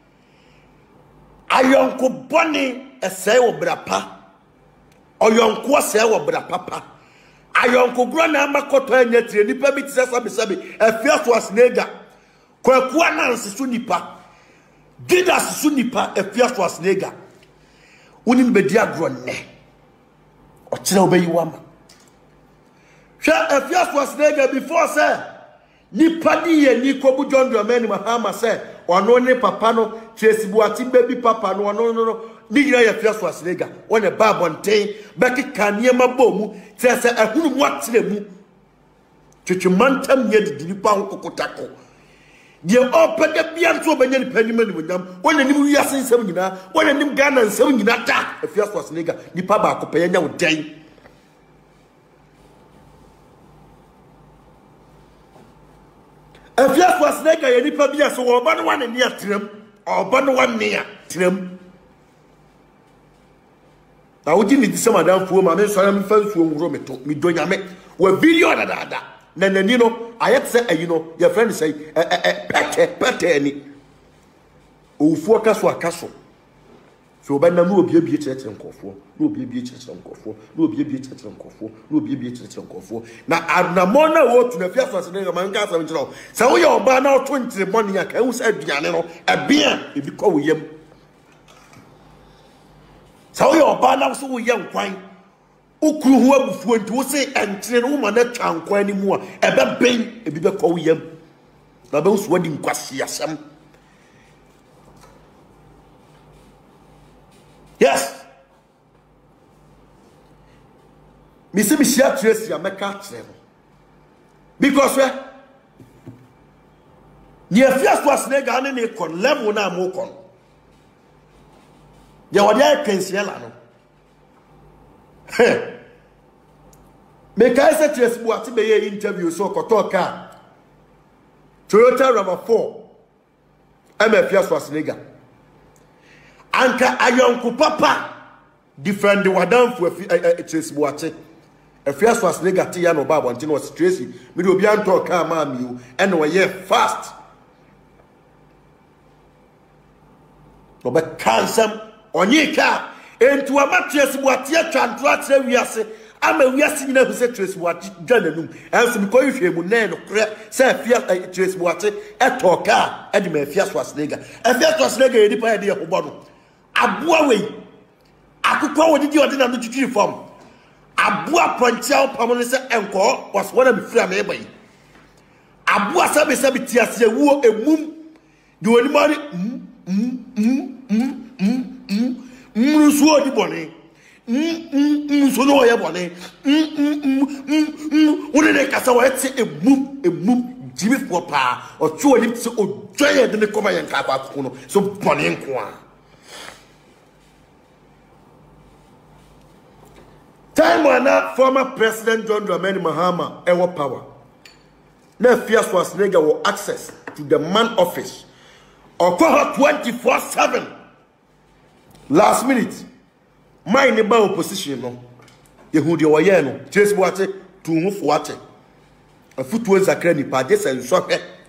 Speaker 1: ayonko boni ese wo brapa oyonko ese wo brapa pa ayonko gro na makoto anya tire nipa bi tise sabe sabe efia so asnega kwaku ananse su nipa dida su nipa efia so asnega unim bedi agro ne o kire obayi wama hwa efia so asnega before say nipa di ye ni kobu John Dramani Mahama say ono ne papa no Tracy Boati baby papa no ono no ni gira ya fia so asnega one ba bonten beki kanie mabomu say say ehunu mu atire mu twetwemantam ye di nipa hokokotako de opede bia nso benya nipa nyima ni bonyam one nim wi asensem nyina one nim Ghana nsem nyina ta efia so asnega nipa ba akopaya nya wodan efia so asnega ye nipa bia so oba no wane ni atrem oba no wane atrem na woji ni dise madam fuo ma me so am fa fuo nwuro meto mi donyame wa video da da da na nani no ayet se ayi no your friend say eh eh pete pete ni ofuo kaso akaso so ba na mu obi ebie kyerekye nkofo na obi ebie kyerekye nkofo na obi ebie kyerekye nkofo na obi ebie kyerekye nkofo na arnamo na wo tu na fia so asene ma nka asam kyerɛ sa wo ye oba na oto ntire money aka hu sa aduane no ebia ebi kɔ wo yam sa wo ye oba na so wo ye nkwan okuru ho abufuo nti wo se entire no ma na twa nkwan ni mu a ebe ben ebi be kɔ wo yam na be so wadi nkwasi asam. Yes. Missy Michelle Tracy, I make a travel. Because we near first was nega and a con level now more con. There were there can see a Make I say Tracy Boati be interview so kotoka Toyota Rama four. I'm a first was nega. Anka ayonko papa different the wadam for Tracy Boati e first was negative ya no baba until was Tracy me do bi anto ka ma mi o e no ye fast no be cancel onye ka entu ama Tracy Boati atwa ntro atre wiase ama wiase nyina hu se Tracy Boate dwananum enso me koyi hwemu na no kre se afia Tracy Boate etoka e de ma afia so asnega afia so asnega yedi pa yedi hobo no aboa wei akukwa wodi di odi na no twitwi form aboa ponchao pamone se enko was one of me free am e bai aboa sabe sabe ti ase wuo emum de woni mari mm mm mm mm mm mm so odi bone mm mm so no ye bone mm mm mm woni ne kasa wa eti emum emum jibi fo pa o tuo ni se o dwaye de ne koma ye nka kwa ko no so bone nko a time when former President John Dramani Mahama ever power. Na Afia Swasnega will access to the man office or call her twenty-four seven. Last minute, my neighbor opposition no. Yehudi waye no. Tracy Boate to move what? A foot was a cranny parties and so.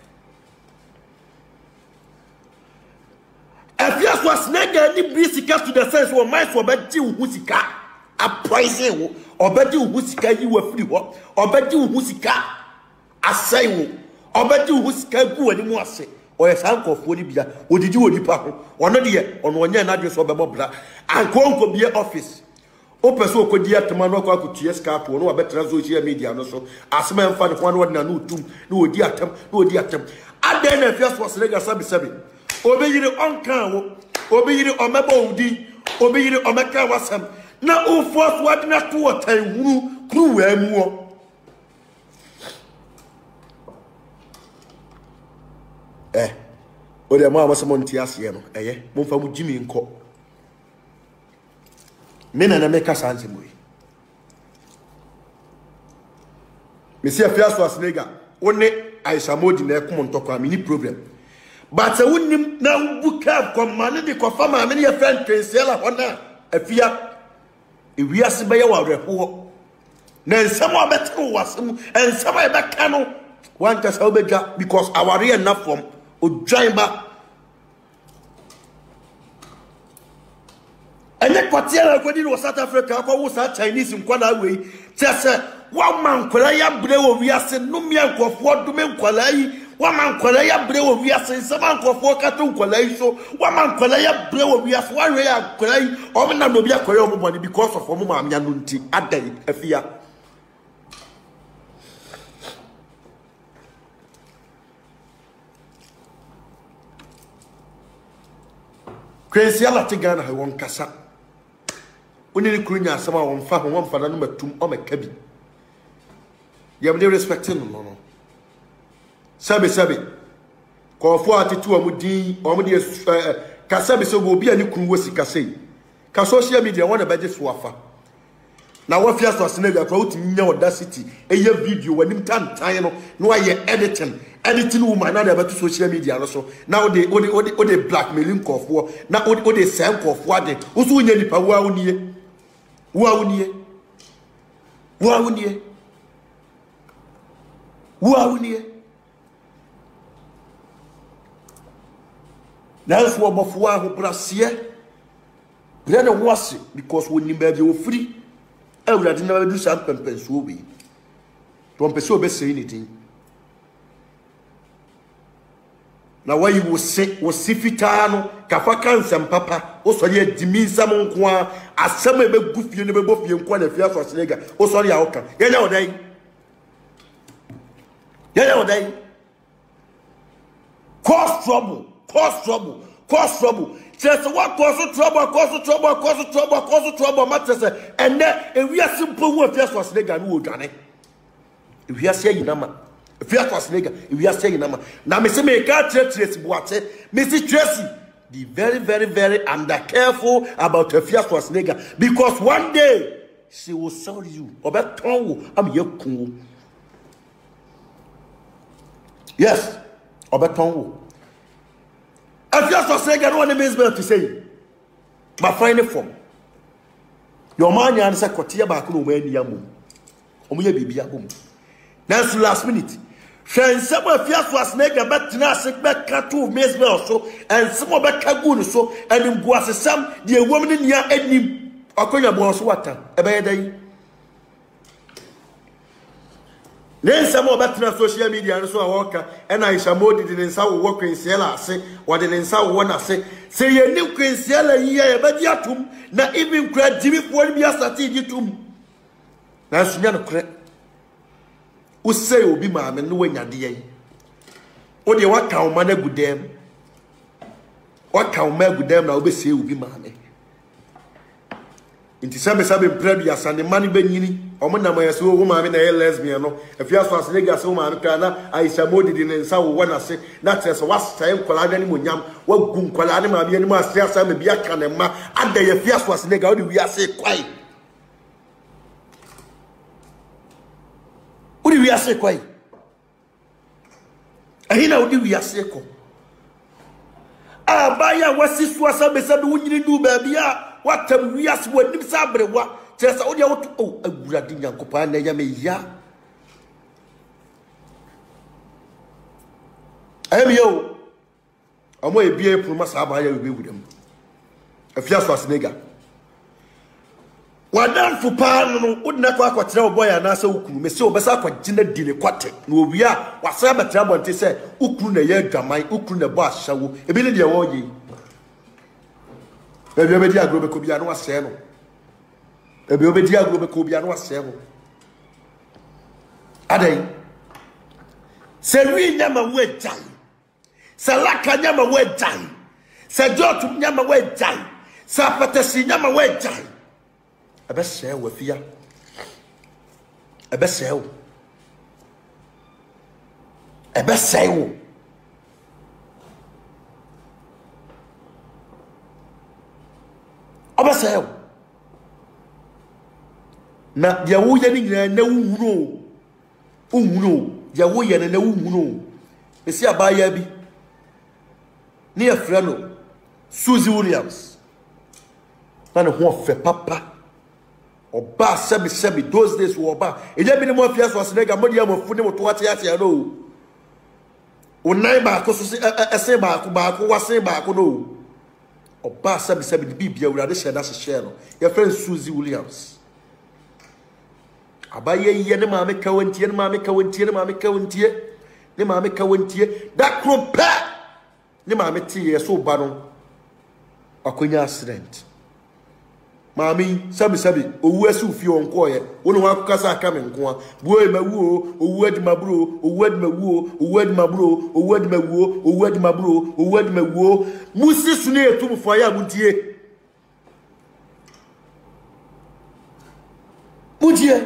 Speaker 1: Afia Swasnega ni bisika to the sense where my swabati wusika. A poison obedi uhusika yi wa free ho obedi uhusika asai wo obedi uhusika gu ani mu ase o ye sankofo ni bia odidi onipa ho ono de ono onya na de so bebo bra anko onko bia office o pese okodi atema no akwa kutie scape no abetra social media no so asema mfa de kwano na no tum no odi atem no odi atem aden na Afia Swasnega sabi sabi obeyire onkan wo obeyire omeba odi obeyire omeka wasam na o force what na to otan huru kru wa mu eh o de ma amasemo nti ase no eye mo fa mu jimi nko me na na me kasa anse mo yi me si Afia Swasnega one Aisha Modi na ekom ntokwa me ni problem but wonim na buka komane de kofa ma me ne friend Tracyela hona Afia Ewiase be ye wa reho na nsamo abetero wasem ensamo e be ka no wan ka sa obedwa because our real enough from odwan ba ene kwatiara kwadi no South Africa kwa wo sa Chinese nkwala wei tese wa man kwala ya bre wo wiase no mia nkofo dome nkwala yi wa man kwala ya bre wo wiase nsama nkofo ka to nkwala yi so wa man kwala ya bre wo wiase wa we ya kwala yi o me na no bia kwala o boni because of omo amya no nti adai Afia Tracyela tigana ha won kasa oni ni kuru nya asama won fa ho won fa na no matum o meka bi yam dey respecting no no sabe sabe ko fo atitu amudi omudi ka sabe so obi ani kuru wo sika sei ka social media won be je so afa na wo Afia Swasnega ko utimi nya audacity eye video wanim tantan no no aye editing editing woman na dey be to social media no so na o dey o dey o dey blackmailing kofo na o dey send kofo ade wo so nya nipa wo awunie wo awunie wo awunie wo awunie na so obofo aho brase bre na wo ase because woni ba je wo free Ewurade na be do sam pempenso we to mpese obese anything na why you say wo sifita no kafa kansam papa o sori adimi nsam nko a asem e be gufie ne be bofie nko na Afia Swasnega o sori a oka yenya odai yenya odai cause trouble cause trouble cause trouble says what cause trouble cause trouble cause trouble cause trouble matters and then if we are simple who Afia Swasnega no odwane if we are saying nama Afia Swasnega if we are saying nama na me say me ka Tracy Boate me see Tracy be very very very under careful about Afia Swasnega because one day she will sell you obeton am yakun yes obeton Afia Swasnega no one means better to say my final form your man yan say kotia ba ko no ma ni amom omuye bibia bom now last minute Shen some Afia Swasnega betina sik be ka to means better so and some be ka gu no so and mguase sam de woman nia anim akonya bo so wata e be dai Then some of that social media and so I walk and I shall more didn't say work in Sierra say what didn't say one say say you new Queen Sierra here but yatum not even credit Jimmy for me as a T tum. That's not correct. Who say will be my man when you're dear? What do you want count money good them? What count me good them now be say will be mammy. Inti sabe sabe previous and the money benini omo na my so woman na lesbian no if you ask nigga so woman ka na Aisha modi di nsa wo na se na tese was time kwala na ni monyam wa gu kwala na ma bia ni ma se asa me bia ka na ma ada ye fia so as nigga wo di wi ase kwai wo di wi ase kwai ahina wo di wi ase ko abaya wasi so asa be sabe wo nyini du ba bia what a weird word, Nim Sabre, what? Tell us all you want to. Oh, a good young companion, Yamia. I am you. I'm going to be a promise. I will be with them. A fias was nigger. What done for Pan would not walk what trouble boy and answer Uku, Monsieur Basaka, Gina Diniquate. No, we are what Sabbath trouble to say, Ukuna Yagama, Ukuna Bash, shall we? A billion year old. Ebi obedi agro be ko bia no ase no. Ebi obedi agro be ko bia no ase no. Adai. Se wi nyama we jai. Se laka nyama we jai. Se jotu nyama we jai. Se patesi nyama we jai. Ebe se we fia. Ebe se wo. Ebe se wo. Obasel na ya wo ye ni na wuno wuno ya wo ye na wuno esi abaya bi ni afra no Susie Williams na ne ho fe papa oba sebi sebi those days wo oba eja bi ni mo afia so asega modi amofu ni moto ate ate no onai ba ko so ese ba ko ba ko wase ba ko no Oba sabi sabi di bibia urade sheda hye no your friend Susie Williams abaye ye ne ma me kawantie ne ma me kawantie ne ma me kawantie ne ma me kawantie that crop ne ma me tie so ba no akonya accident mami sabi sabi owu asu fi onko ye wonu wa kasa aka me nko a buo ma wuo owu adi mabro owu adi mawuo owu adi mabro owu adi mawuo owu adi mabro owu adi mawuo musi sunu etum fo ya muntie muntie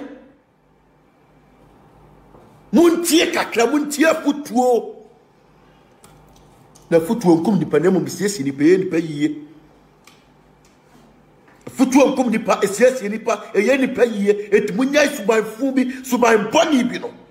Speaker 1: muntie kakra muntie futuo na futuo nkum nipa na mo bisiesi nipa ye nipa yiye futu onkom nipa esiesi nipa eye nipa yiye etumunya suban fu bi suban boni bi no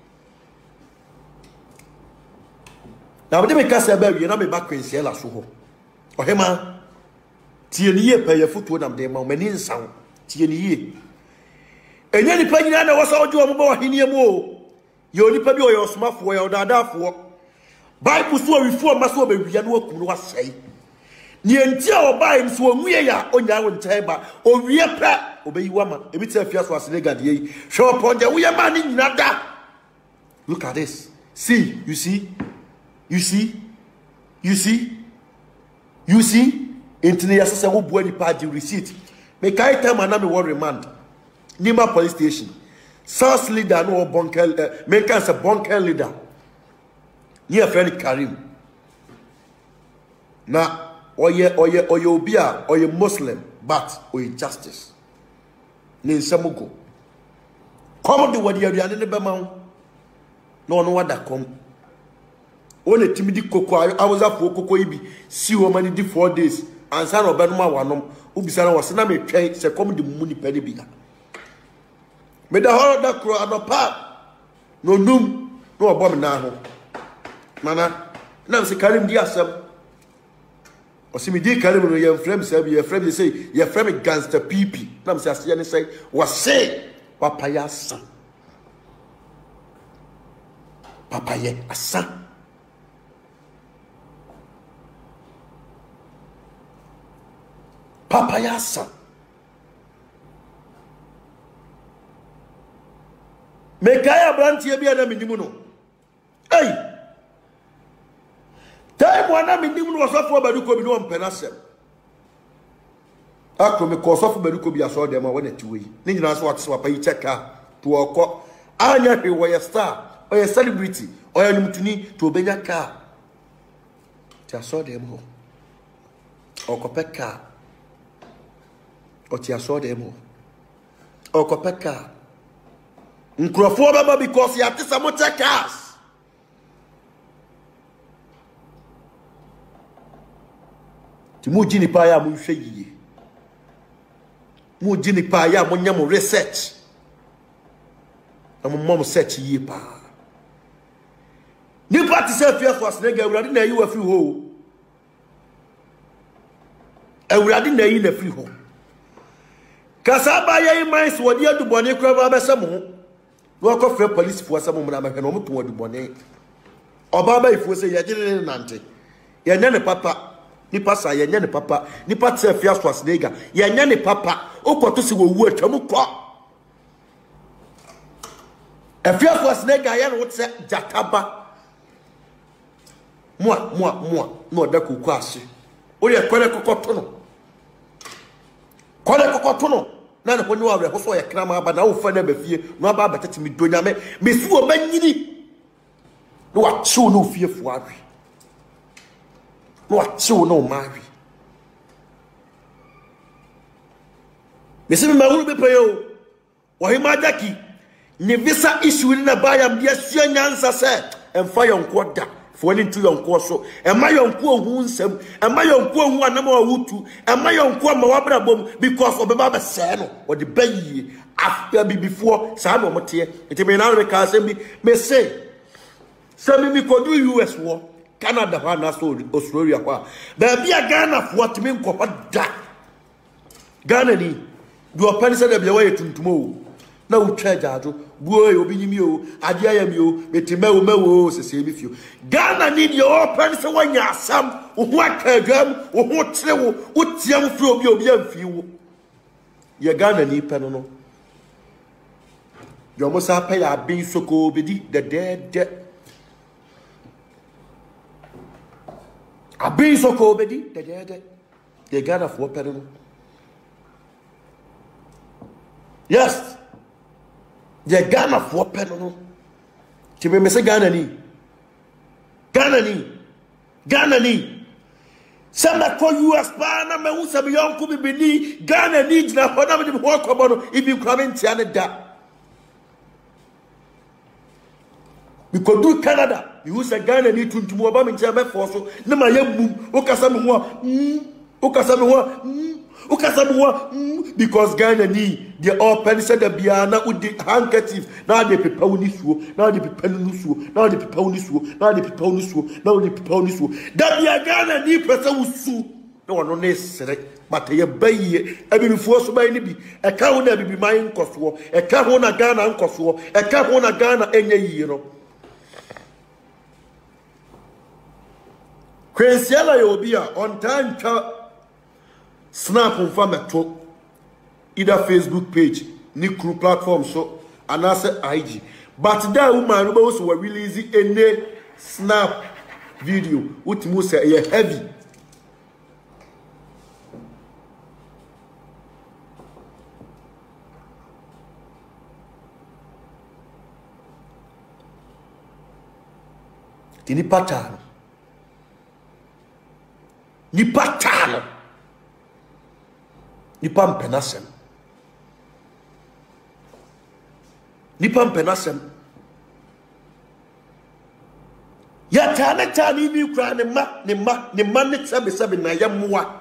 Speaker 1: na wode me kasa ba wi na me ba kwensie la so ho ohema tie ni ye pa ye futu na me ma mani nsan tie ni ye enye nipa nyina na woso ojo mo ba wahenie mu ye onipa bi o ye osomafo ye odadafo bible so wi fu o ma so ba wi na wakum no wasai ni entia obai nso onwie ya onya wo ntai ba owie pa obeyi wama ebi tia fia so asene yi show upon the we man ni nyinada. Look at this. See, you see, you see, you see, you see. Intine yasasa wo bua ni pa di receipt. Me kai time na me war remand. Nima police station. South leader no bunker uh, me kan say bunker leader. Ni a friend Karim. Na oye oye oye obia oye Muslim but oye justice ni nsamugo come the wadi aduane ne bema ho no no wada kom one timidi koko awuza fo koko ibi si wo mani di four days ansa no benuma wanom ubisa na wose na me twɛn se come the muni pɛne bi me da horo da kro adopa no num no obo me na ho mana na se Karim di asem Osimi di Karim no ye frame say ye frame say ye frame gangster P P na me say ase ne say wase papa ya asa papa ye asa papa ya asa me kaya abrantie bia na menimu no ei time wana menimu no osofo baduko bi no mpenasem akome ko osofo baduko bi aso dem a wona tiwe ni nyina so wate so papa yi cheka to okọ anya hwe wo ye star o ye celebrity o ye nimtuni to obenya ka ti aso dem ho okopeka o ti aso dem ho okopeka nkrofo baba because ya tisa mo checkers ti mo jini pa ya mo hwe yiye mo jini pa ya mo nya mo research na mo mom search yiye pa ni party self fear for snega urade na yi wa free ho urade na yi na free ho kasaba ya imais wodi adubone kura ba be samo no ko free police fo samo mo na ma hwe no mo to adubone oba ba ifu se ya gire nante ya nya ne papa ni pasa ya nya ne papa ni party self fear for snega ya nya ne papa okoto se wo wu atwam ko efia for snega ya no tse jakaba moi moi moi no da koku ase o ye kwere kokoto no kwere kokoto no na ne honi wa re ho so ye krama aba na wo fa na ba fie no aba ba tete mi donya me mesu o banyini no wa chiu no fie fu awi no wa chiu no mawi mesi me ma wuru be peyo wo hi ma jaki ni visa issue ni na ba ya mdia sua nyansa se emfa yonko da fo ni ntu yonko so ema yonko ohu nsam ema yonko ohu anam wa wutu ema yonko ma wabra bom because obeba be se no o de bayi after before sa no mote enti me na me ka se bi me say se mi mi ko do U S wo Canada ha na so Australia kwa ba bia Ghana fo timi nko da Ghana ni do opani se da bia wa yetuntumo na utwa jajo buo e obi nyimi o ade ayami o metima o mawo sese bi fio Ghana need your open se wanya asam wo ho akadwam wo ho trewo utiam fio obi obi amfiwo ye Ghana ni pe no no yo mo sa pe ya bin soko bedi de de de abin soko bedi de de de ye Ghana fo pe no yes ye Ghana for pen ti me se Ghana ni Ghana ni Ghana ni sama ko U S pa na me usa bi yonku bi bini Ghana ni jina ho na me ho ko bono ibi kwamenti ane da we could do Canada you usa Ghana ni tuntumu oba me ntia be forso na ma yabum o kasa me ho mm o kasa me ho Ukasabuwa because Ghana ni the open said the biana with the handkerchief now the people ni suo now the people ni suo now the people ni suo now the people ni suo now the people ni suo that the Ghana ni person usu no one necessary but ye baye ebibifuo so baye ni bi e ka ho na bibi man nkoso e ka ho na Ghana nkoso e ka ho na Ghana enye yi no Kwensiala ye obi a on time twa snap on fameto either Facebook page ni crew platform so and answer I G but that woman we also release any snap video what mu say e heavy tini patano ni patano nipa mpenasem nipa mpenasem ya tane tane bi kura ne ma ne ma ne ma ne sebe sebe na ya moa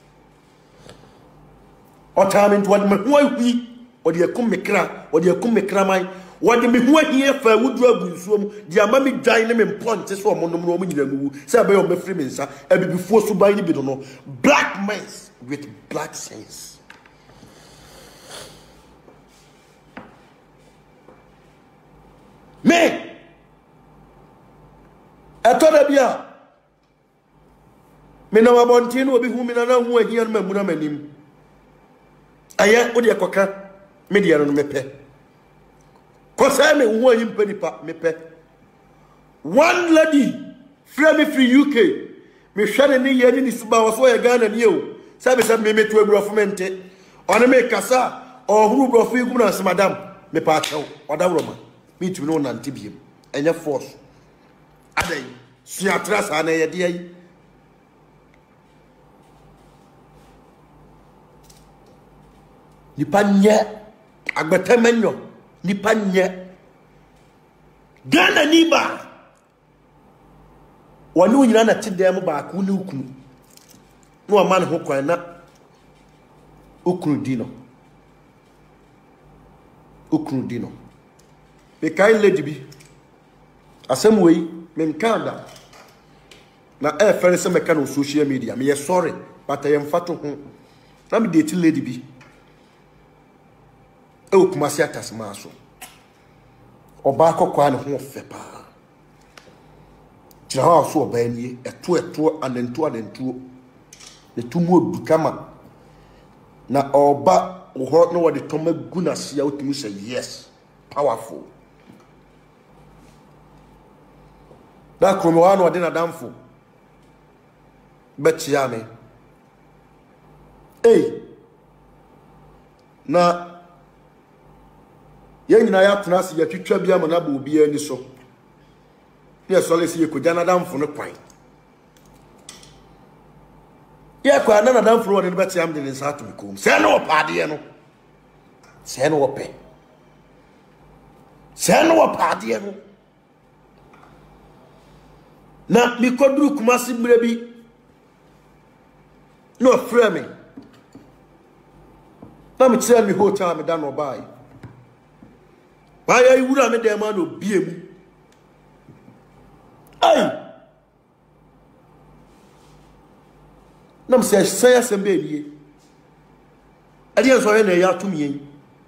Speaker 1: o tame ntwa de mehu ahui o de ekum mekra o de ekum mekra man o de mehu ahie fa wudu agunsuom de ama me dwan ne me ponte so mo nom no mo nyina mu se be o mefri me nsa abibifuo so ban ni bi no black men with black sense me atoda bia me na wabontin obi hu me na na hu ahia no mamuna manim aya odi ekoka me dia no mepe Cause I me who him penny pa me pe. One lady free me free U K. Me share ni ye ni suba was why Ghana ni o. Sabe sabe me me to brofmente. Ona me kasa or who brofi gu na madam me pa chew. Oda Roma. Me to no nante biem. Enye force. Adai. Suatra sa na ye de nipa nye agbetemenyo nipa nye Ghana ni ba wanu nyina na tidem ba ku ne ukunu no ma ne ho kwan na ukunu di no ukunu di no be kai lady bi asem wei mem kanda na e fere se meka no social media me sorry but I am fato ho na me date lady bi e o kuma se atasma so oba akokwa ne ho fe pa tira so oba nie eto eto anentu anentu ne tumu odukama na oba wo no wode toma guna sia otimi say yes powerful da kromo wa no wode na damfo betia me eh na ye nyina ya tena se ya twitwa bia mo na ba obi ani so ye so le se ye kogya na damfo ne kwan ye kwa na na damfo woni ne betia am de nsa atom kom se no opade no se no ope se no opade no na mi koduru kumasi mire bi no frame me na mi tell me hotel me da no buy Why you would me dem man obi emu ai nam se say asembe nie ade enso he na ya tumi yen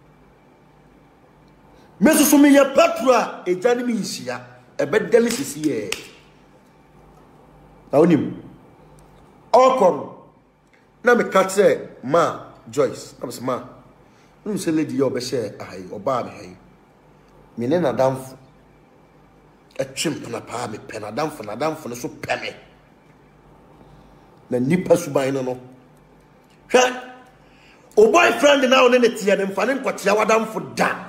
Speaker 1: mesusu me ya patra e jani mi nsia e bedeli sisi ye na onim okon na me katse ma Joyce na me ma no se lady yo be share ai oba me hai mene na damfo a chimp na pa me pe na damfo na damfo so pe me na nipa suban no no hwa o boyfriend na o ne tie ne mfa ne nkotia wadamfo da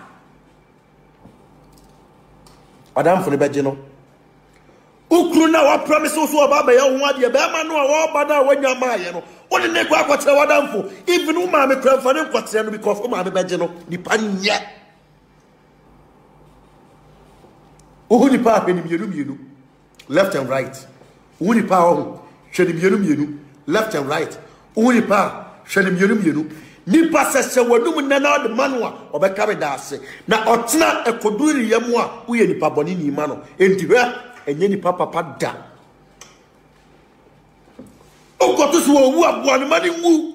Speaker 1: wadamfo ne beje no ukru na wa promise so oba ba ye ho ade be ma no a wo bada wanya ma ye no o ne kwa akotia wadamfo even o ma me kra mfa ne nkotia no because o ma me beje no nipa nye Uhuni pa pe ni mienu mienu left and right. Uhuni pa ho hwe ni mienu mienu left and right. Uhuni pa hwe ni mienu mienu ni pa sese wadum na na de manwa obeka be da ase na otena ekoduri yam a uye ni pa boni ni ma no enti hwe enye ni pa papa da okoto so owu abo ni ma ni wu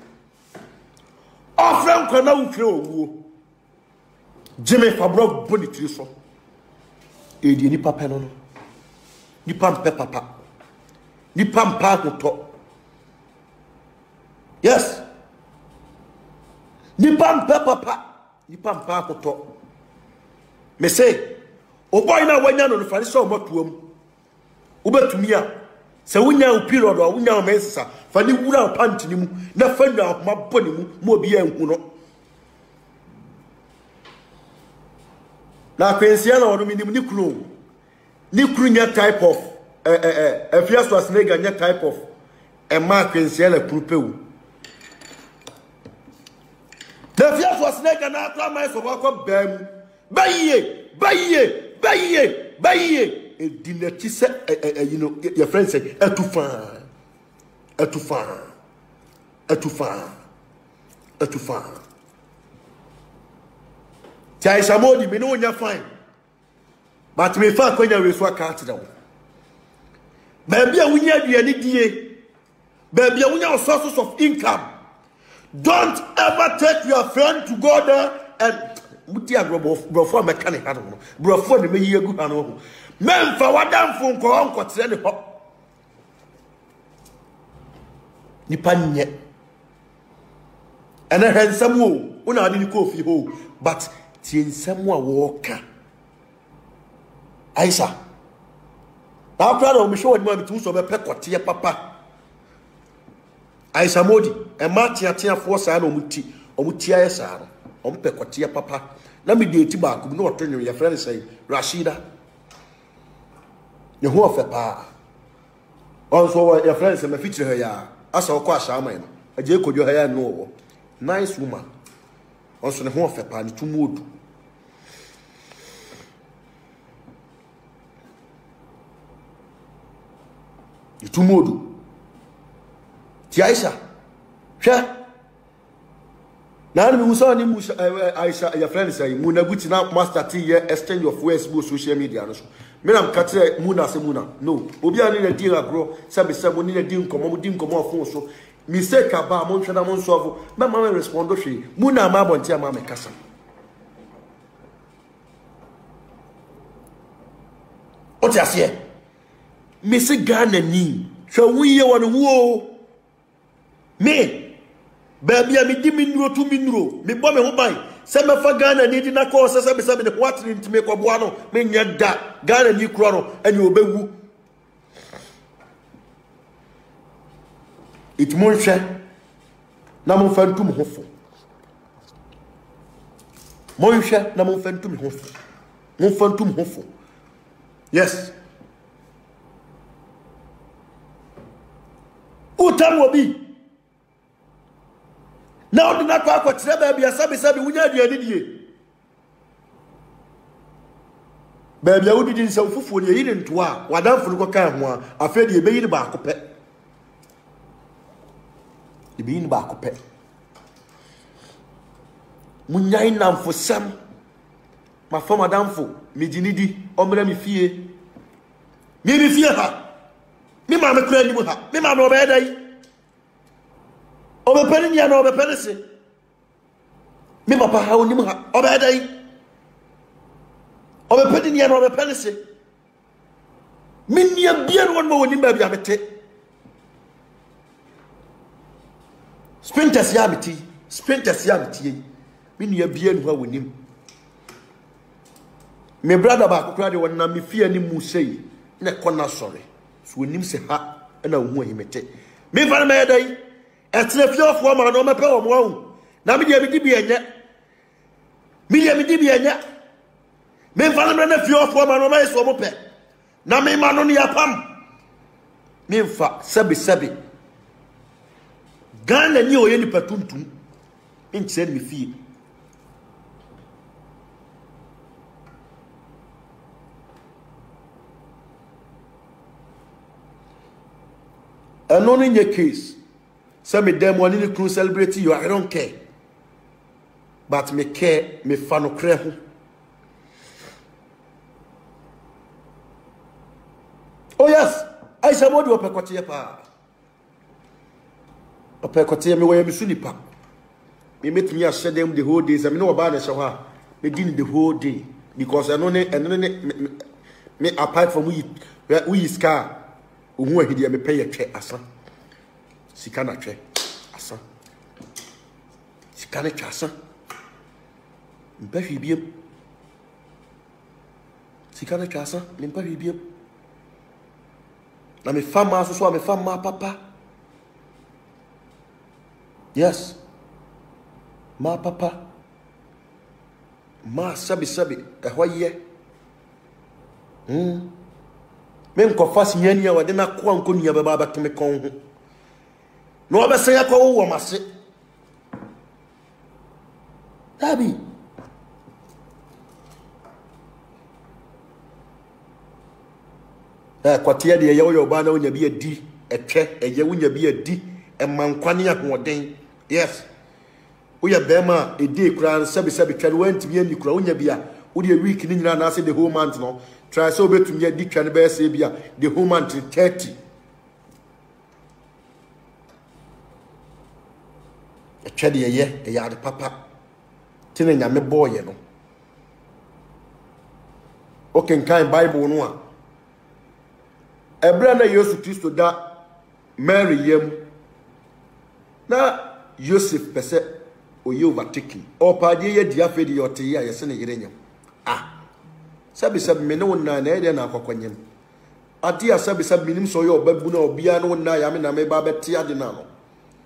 Speaker 1: ofren kwa na wu fre owu Jimmy Fabro boni tiri so edi ni papa no no ni pampe papa ni pampa to yes ni pampe papa ni pampa to me say o boy na wanya no fari so motuam ubetumi a se wunya o period o wunya o mensa fa ni wura o panti ni mu na fa na mabɔ ni mu mo obi enhu no na kwensia na wono minim ni kunu ni kunu nya type of eh eh eh afia so asnega nya type of e ma kwensia la krupewu na afia so asnega na akra mai so bakɔ bam bayiye bayiye bayiye bayiye e dinati se you know your friend say etufa etufa etufa etufa Jai Samodi, me know you're fine. But me fa kwenya we so aka ate dawo. Baby a wunya aduane die. Baby a wunya sources of income. Don't ever take your friend to go there and muti agrobo brofo mechanic ha no. Brofo de meyi egu ha no. Memfa wadamfo nko nkotere ne ho. Nipa nye. Ene hensam wo, una ade ni ko fi ho, but tien semwa woka Aisha now proud of me show what me to so be pekote papa Aisha Modi e ma tia tia fo sa na omuti omuti aye sa no om pekote papa na me de ti ba ko no otonyo ye friend say Rashida ye ho ofe pa also your friend say me feature her ya asa okọ asha aman no aje kodwo her ya no nice woman also ne ho ofe pa ni tumuodu tumuodu ti Aisha hwe na na mi musa ni musa Aisha your friend say mu na guti na master t ye exchange of words bo social media no so me na mkate mu na se mu na no obi ani na di agro sabe sabe ni na di nkomo mu di nkomo afon so mistake aba mo nhweda mo nso me ma respond hwe mu na ma bonti ama me kasa o ti asie me se Ghana ni hwe wuye wonu wo me baby a me di minuro tu minuro me bo me ho ban se me fa Ghana ni di na ko se se be se be ne what ni me ko boa no me nya da Ghana ni kuro no ani obewu it mon hwe na mon fa ntum hofo mon hwe na mon fa ntum hofo mon fa ntum hofo yes utam obi na odi na kwa kwa tire ba bia sabi sabi wunya aduane die ba bia wudi din sa fufuo ne yiri ntoa wadamfo no kan ho a afa die be yiri ba akopɛ de be yiri ba akopɛ munyai namfo sam ma fa madamfo medinidi omra mi fie mi mi fie ha mi ma me kura ni mu ha mi ma no be dai obe peni ya no obe peni se mi papa ha oni mu ha obe dai obe peni ya no obe peni se mi nia bia no mo woni ba bia mete sprinters ya meti sprinters ya meti mi nia bia no ha woni me brother ba kokra de wona mi fie ni mu sei na kona sori so wonim se ha na hu ahimete me fa na me dai etre fiofo ma no me pe wo mo na me dia me di bi enye me dia me di bi enye me fa na na fiofo ma no me so mo pe na me ma no ne yapam me fa sabi sabi Ghana ni oye ni patuntum nche me fie and in your case, some of them want to celebrate you. I don't care. But me care, me fano kreho. Oh yes, I say what you opekotie pa. Opekotie me we me sunipa. Me met me share them the whole days. I mean no about the show. Me din the whole day because I know ne and me me apart from we we is car. Ohu ahidi me pay twe asa sika na twe asa sika na twa asa mpa hwibiem sika na twa asa mpa hwibiem na me fama so so me fama papa yes ma papa ma sabi sabi ehwaye hmm men ko fasi nyani ya wade na kwa nko nuya baba batome kon ho no obese ya ko wo mase tabi eh kwatia de ye yo ba na onya bi adi etwe eye wonya bi adi e mankwane ahoden yes woya bema edi kura sabi sabi tware wanti bi ani kura wonya bi a wo de week ni nyina na say the whole month no try so betum ye di twane be say bia the whole month thirty e twade ye ye e ya de papa tine nyame boye no okay kan bible no a ebra na Yesu Kristo da Mary yem na Joseph pese oye overtaking or party ye dia fe di yote ya yese ne yerenyam ah sabi sabi me ne wonna na ede na akokwanyem ade ya sabi sabi nim so ye obabu na obia no wonna ya me na me ba beti ade na no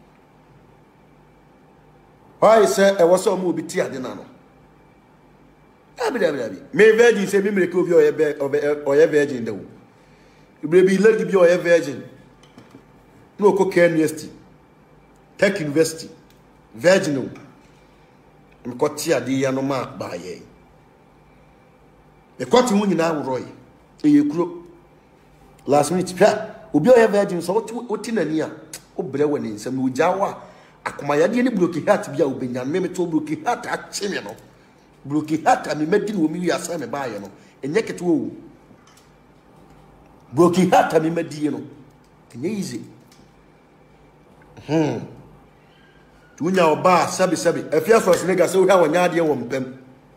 Speaker 1: why say e was omo obi ti ade na no abi abi abi me virgin say me mreke obi oye be oye virgin de wo ibre bi lady bi oye virgin no ko K N U S T Tech University virgin no ko ti ade ya no ma ba ye e ko ti hu nyina woro ye e kuro last minute pia obi oye virgin so o ti nani a o bre woni nsam o jawa akoma yade ni broken heart bia obenya me me to broken heart a chime no broken heart me medi no mi wiasa me ba ye no enye keto wo broken heart me medi no enye easy hmm tunya oba sabi sabi afia so senega se wo ha wanya ade wo mpem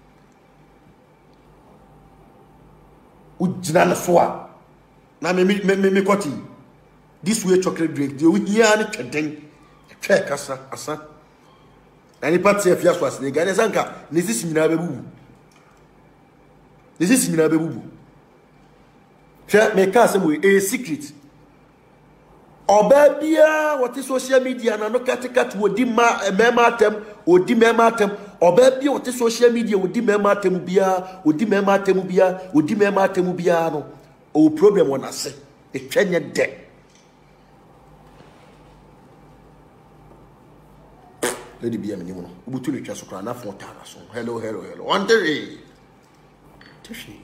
Speaker 1: ujina na so a na me me me koti this way chocolate drink de wo hia ne tweden twa kasa asa ani pati afia so senega ne sanka ne sisi nyina bebubu ne sisi nyina bebubu twa me ka se mo a secret Obabia what is social media na no katikat wodi ma mema atem odi mema atem obabia what is social media wodi mema atem bia odi mema atem bia odi mema atem bia no o problem won ase e twenye de lady bia me nimu no obutu le twa so kra na fo tara so hello hello hello one day tishi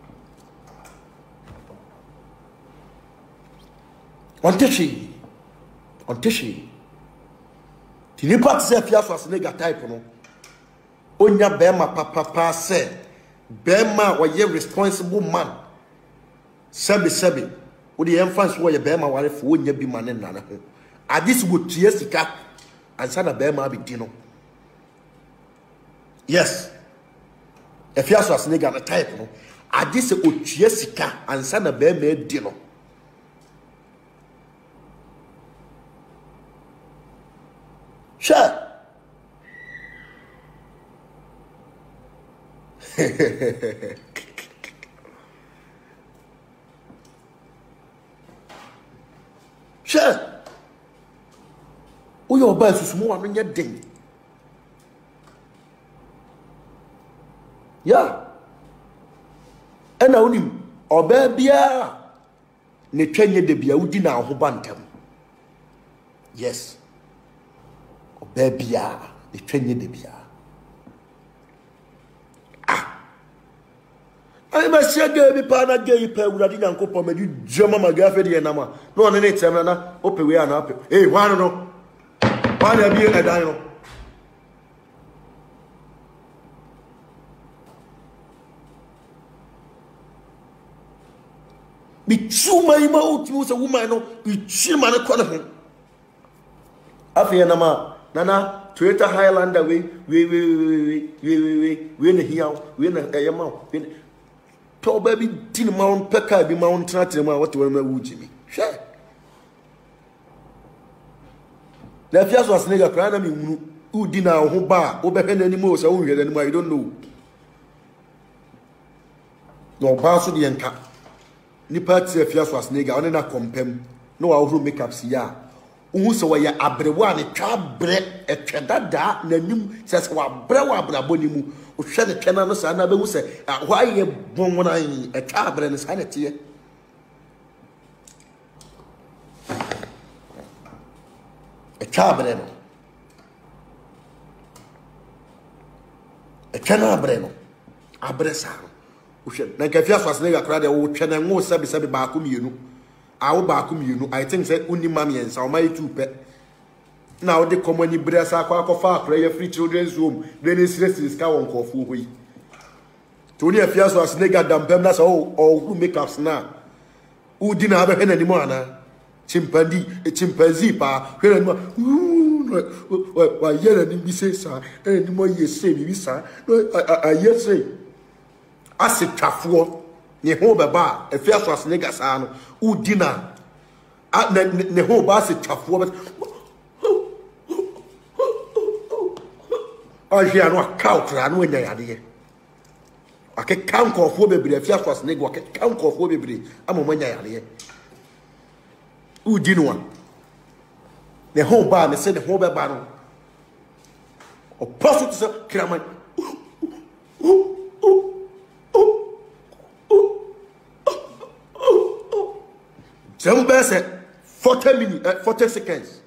Speaker 1: Onteshi Onteshi Tini part se fia so asnega type no onya bema papa pa se bema woye responsible man sebi sebi wo de emfans wo ye bema ware fo onya bi man na na ho adis wo tie sika ansa na bema bi di no yes e fia so asnega na type no adis o tie sika ansa na bema di no Sure. Sure. O yo ba susumu anu nya den. Yeah. Ena unim oba bia ne twenye de bia udi na ho bantam. Yes. Babia, the training de bia. Ah, I must say, girl, be partner gay pair with a dinner and couple of you, German, my girlfriend, and Nama. No one in it, Samana, open way and up. Hey, one no, one of you a dino. Be true, my mouth, you was a woman, be chill man a corner. Afia Nama. Nana, Toyota Highlander, we, we, we, we, we, we, we, we, here, we, na a mount, we, tall baby, tin mount, pecker, be mount, tracking what to remember, Jimmy. Sure. The first was nigger crying at me, who dinner, who bar, overhead anymore, so we had anymore, I don't know. No, Basso the Anka. Nipati, if yours was nigger, only not compem, no, I'll make up, see ya. Unso ya abrewa ne twa bre etweda da nanum sese wa brewa abrabo ni mu o hwe ne twena no sa na be hu se hwa ye bon wona etwa abre ne sa ne tie etwa abre no etwa abre no abre sa o hwe na ka fia so asne ga kra de o twena ngo sabi sabi ba ko mienu awo ba ko mienu I think say uni mam yen sa o mai tu pe na o de komani bresa akwa akwa akra ya free children's home then seriously ska won kofu hoyi to ni afia so asne ga dampem na so o who makeups na u di na be na ni mo ana chimpandi e chimpanzee pa hwe na ni wa yela ni bi se sa e ni mo ye se bi sa a ye se asitafo ne ho beba afia so asne ga sa no u di na ne ho ba asitafo Oh, here no couch, I know when they are there. I can count off for baby, if you have first nigga, I can count off for baby. I'm a when they are there. Who didn't want the whole bar? They said the whole bar. Or possible to say, Kraman. Jump said forty minutes, uh, forty seconds.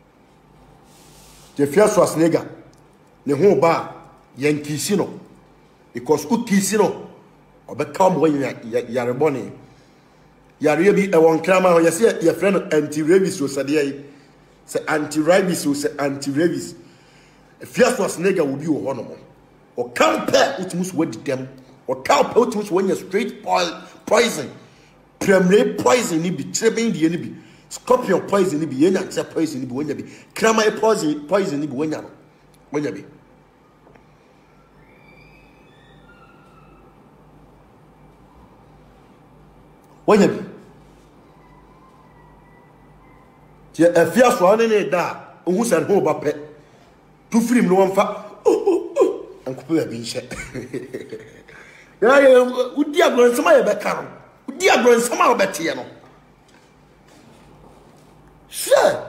Speaker 1: The first was nigga. The whole bar, yen kissino. Because who kissino or become when you are born. You are really a one clamor, you see your friend anti rabies was a day. Say anti rabies was anti rabies. A first was nigga would be a honorable. Or can't pair it must wait them. Or can't put it when you're straight poison. Premier poison, it be tripping the enemy. Scorpion poison, it be any answer poison, it be when you be. Clamor poison, poison, it be when you when you be. When you be. A fierce one in a da, who said, "Ho, Bape." Two film no one fa. And could have been shot. Yeah, would dear grown some of the would dear grown some of the Tiano. Sure.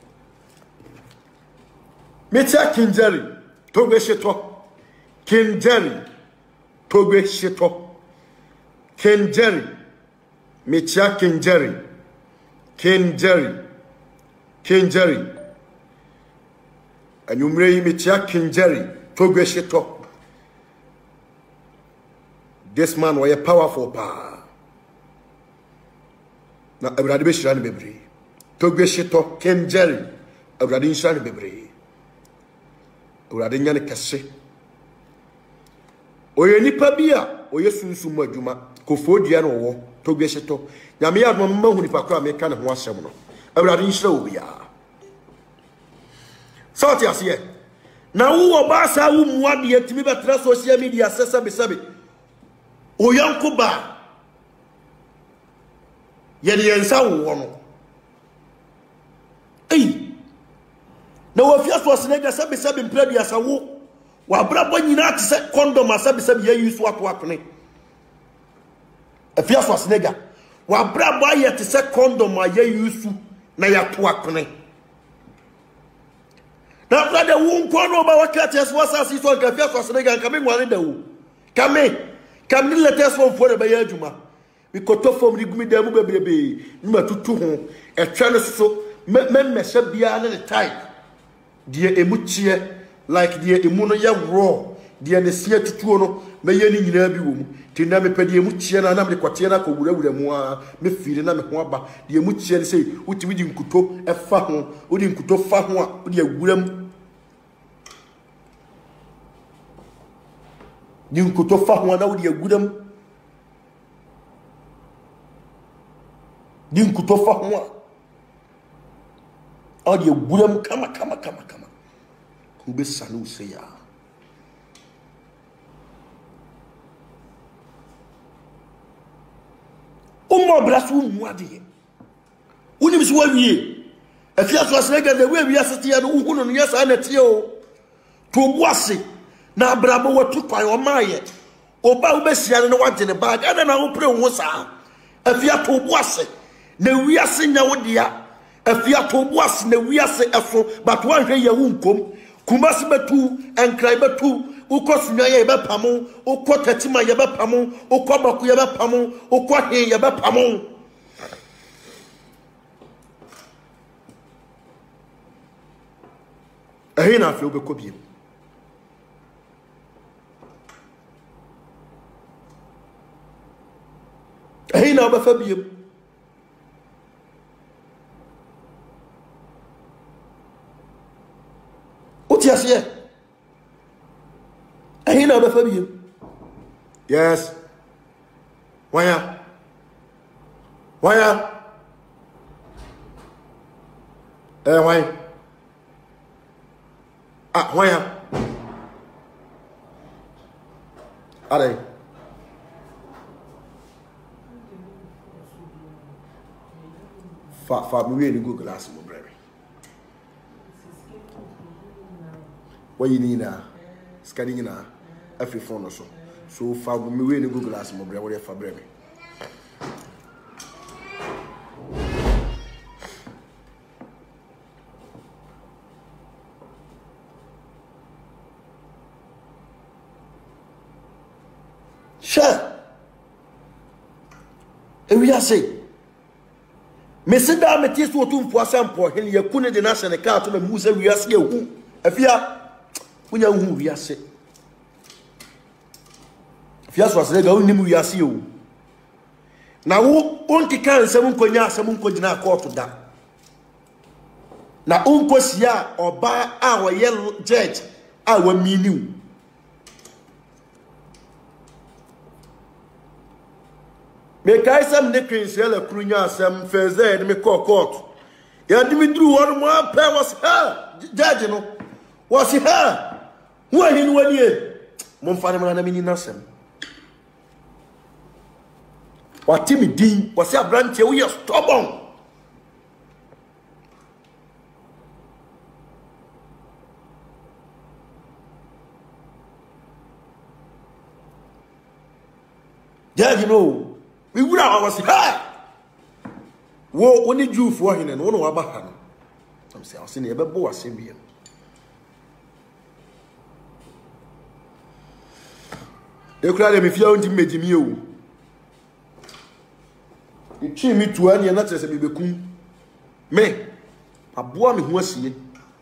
Speaker 1: Metia King Jerry, Tobe Sheto, King Jerry, Tobe Sheto, King Jerry, Metia King Jerry, King Jerry, King Jerry. And you may meet King Jerry, Tobe Sheto. This man was a powerful power. Now, everybody be shiny baby. Tobe Sheto, King Jerry, everybody shiny baby. Everybody nyane kase. Oye nipa bia, oye sunsu mo adwuma, kofo dua no wo, Tobe Sheto. Nyame ya mama hu nipa kwa me ka ne ho asem no. Everybody nhira obi ya. Sort ya see. Na wo oba sa wo muade yetimi betra social media sesa be sabe. Oyanko ba. Ye de yensa wo no. Ei. Na wo fia so senega sabe sabe mpra dia sa wo. Wa bra bo nyina ate se condom asabe sabe ye yusu ato apene. Afia so senega. Wa bra bo ayete se condom aye yusu na ya to apene. Na brother won ko no ba wakati as wasasi so nka fia so senega nka me nware da wo. Kame kam ni letters from for ba ya adwuma. Mi koto fom ri gumi da mu bebrebe. Ni matutu ho. E twa no so me me sha bia na the type. Die emuchie like die emu no ya raw. Die ne sia tutuo no me ye ni nyina bi wo mu. Ti na me pedi emuchie na na me kote na ko wurawura mu a me firi na me ho aba. Die emuchie ne sei utimi di nkuto e fa ho. Odi nkuto fa ho a odi awuram. Di nkuto fa ho na odi awuram. Di nkuto fa ho a odi awuram kama kama kama kama. Kube sanu se ya. Umo brasu muade. Uni bisu wawie. Afia so asega de we wi asete ya no uhunu no yesa na tie o. To buase na abrabo watu kwan o maaye. Oba wo besia no wagye ne bag ana na wo pre wo sa. Afia to buase na wi ase nya wo dia. Afia to buase na wi ase efo but wan hwe ye wo nkom. Kumasi betu enkrai betu ukosunya ye bepamu ukotatima ye bepamu ukobaku ye bepamu ukohe ye bepamu. Ehina afi obekobiem. Ehina obefabiem. Yes, yeah. And he know the you. Yes. Why ya? Why ya? Eh, why? Ah, why ya? Are they? Fa fa me we go glass mo brother. What you need now? scanning na every phone or so. So far, we will Google as my brother for Bremy. Sure. And we are saying, Messenda metis wo tum po asampo hen ye kune de na se ne ka to me musa wiase ehu afia unya hu wiase afia so asere ga unim wiase ehu na wo onti kan nsem nkonya asem nkogina court da na onkosia oba a wo ye judge a wa miniu me kai sam ne kwinsela krunya asem feze me call court ya dimi dru won mo pa was ha judge no was ha wo hin wani e mo mfa ne na mini nasem wati mi din was ya branch e wo ye stubborn judge no we would have was ha wo only Jew for him and one of Abahan. I'm saying, I'll see never boa Simeon. They cried him if you don't make him you. You cheat me to any and not as a baby. Me, a boy me who was here.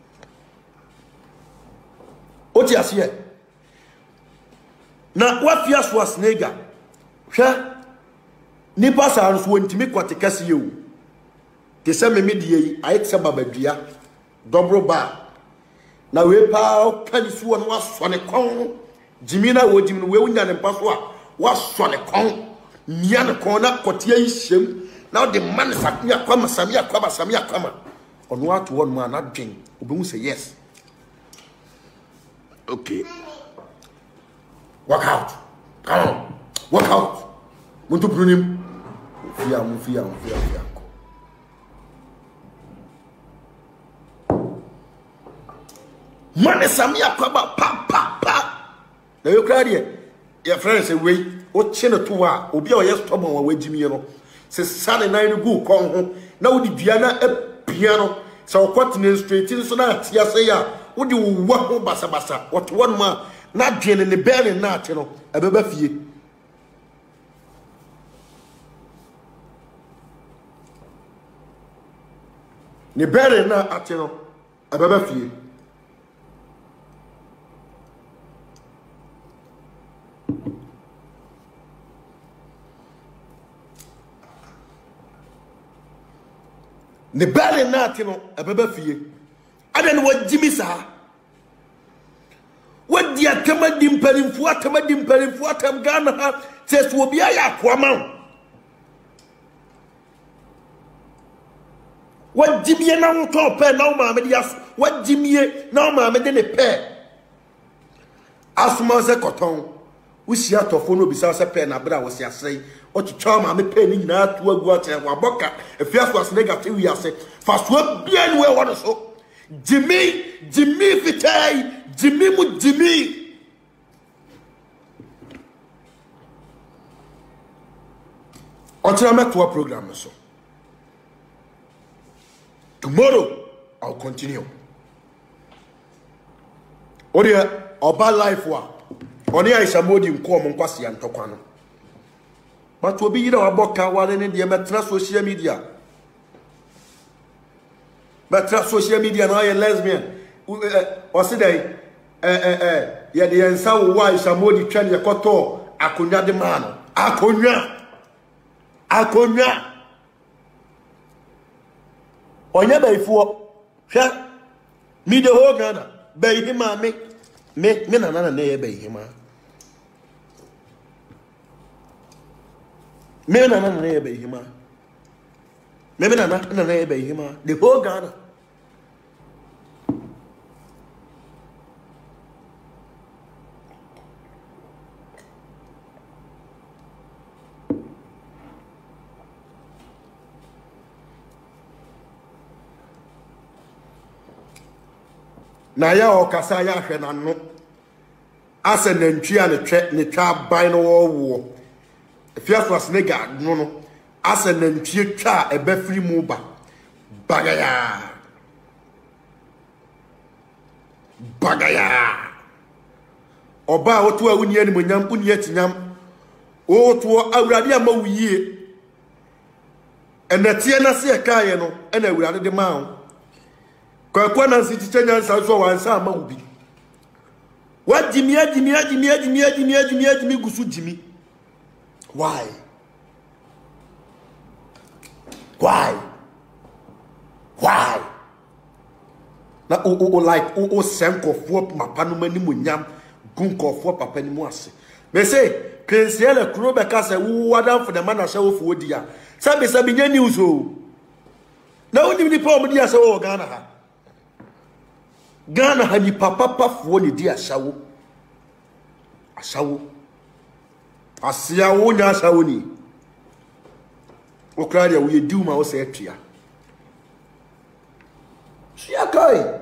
Speaker 1: What you see? Now, what fears was nigger? Sure. Nipa sa nso ntimi kwatekase yewu te se me medie yi ayetse babadua dobro ba na we pa kani so no waso ne kon jimina wo jimino we unya ne mpaso a waso ne kon mia ne kon na kote yi hyem na de man saknya kwama samia kwama samia kwama ono ato won ma na dwen obehu say yes okay walk out come on walk out muntu brunim Fia, fia, fia, fia. Mane samia kwaba pa pa pa. Na yo kra de your friend say we o che no to a obi a o yes stubborn wa wagimi no. Se sane nan gu kon ho na wo di dua na apia no. Se o kwatene straight so na atia say ya wo di wo wa ho basa basa. What one ma na dwene ne bele na ate no ebeba fie. Ni bere na ate no ababa fie ni bere na ate no ababa fie ada no wajimi sa wadi atama dimperimfu atama dimperimfu atam Ghana ha tesu obi aya kwama what Jimmy na to pe na ma me dia what Jimmy na ma me de ne pe asuma se koton wo sia tofo no bisa se pe na bra wo sia sei o twitwa ma me pe ni nyina to agu ate wa boka efiaso as negative wi ase fa so bia ni we won so Jimmy Jimmy fitai Jimmy mu Jimmy o tira me to program so. Tomorrow, I'll continue. Odia, oba life wa. Onia isamodi mko mkwasi ya ntokwano. But we'll be either waboka wale ne diye metra social media. Metra social media na ye lesbian. Osida eh eh eh ya de ensa wa isamodi twani ya koto akonya de mano. Akonya. Akonya. Onye ba ifuo hwa mi de ho Ghana ba ihima me me me na na na ye ba ihima me na na na ye ba ihima me me na na na ye ba ihima de ho Ghana na ya okasa ya hwe na no asa nantwi a ne twe ne twa ban no wo fiaso asnega no no asa nantwi twa ebe firi mu ba bagaya bagaya oba otu a wuni ani monyam uni atinyam otu awurade ama wuye enatie na se kaye no ena awurade de ma wo kwakwa na nsi tichenya nsa so wansa ama wubi what jimi jimi jimi jimi jimi jimi jimi gusu jimi why why why na o o like o o senkofo papa no mani monyam gunkofo papa ni mu ase me say kensiele kuro be ka say wo wadam for the man ase wo fo dia sabe sabe nya news o na oni ni pa o dia say wo Ghana ha Ghana ha ni papa papa fo ni dia asawo asawo asia wo nya asawo ni o kradia wo ye diuma wo say atua sia kai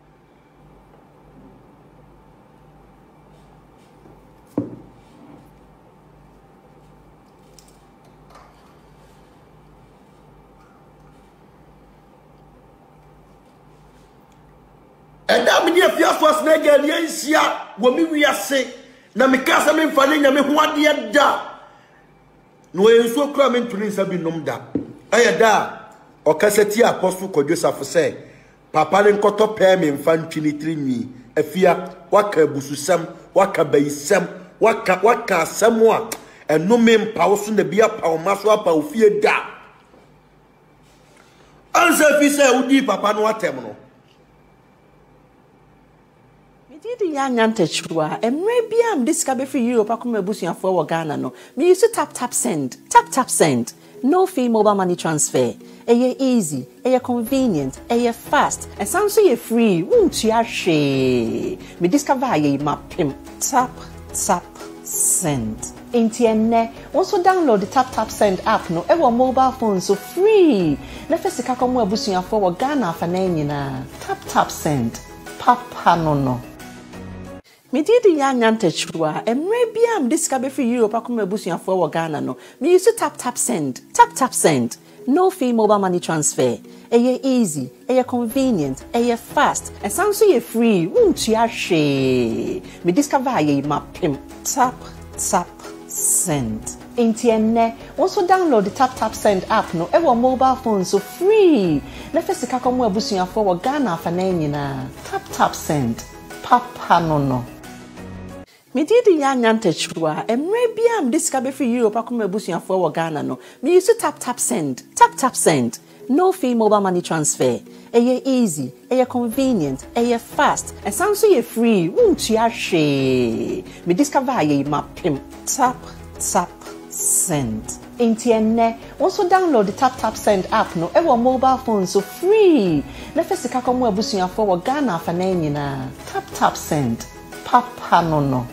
Speaker 1: and that media fiaso asnega ni ansia wo mi wiase na me kasa me mfa nya me ho ade da no enso kura me ntuni nsa bi nom da aya da o kaseti apostle Kodwosafo say papa le nkoto pe me mfa ntuni trinwi afia waka bususam waka bayisam waka waka samwa eno me mpa wo so na bia pa o maso apa ofie da ansa fi say udi papa no atem no
Speaker 2: Didi yanya ntechua emre bia am disika be free Europe akoma ebusuafo wo Ghana no me use tap tap send tap tap send no fee mobile money transfer eye easy eye convenient eye fast and sound so ye free won't you hwe me discover ye mapim tap tap send Intienne also download the tap tap send app no ewo mobile phone so free na fesika komo ebusuafo wo Ghana afa na nyina tap tap send papa no no me didi yanya ntechua emre bia am disika be free Europe akoma ebusuafo wo Ghana no me use tap tap send tap tap send no fee mobile money transfer eye easy eye convenient eye fast and sound so ye free won't you hwe me discover ye mapim tap tap send Intienne also download the tap tap send app no ewo mobile phone so free na fesika komo ebusuafo wo Ghana afa na nyina tap tap send papa no no me didi yanya ntechua emre bia am disika be free Europe akoma ebusuafo wo Ghana no me use tap tap send tap tap send no fee mobile money transfer eye easy eye convenient eye fast and sound so ye free won't you hwe me discover ye mapim tap tap send Intienne also download the tap tap send app no ewo mobile phone so free na fesika komo ebusuafo wo Ghana afa na nyina tap tap send papa no no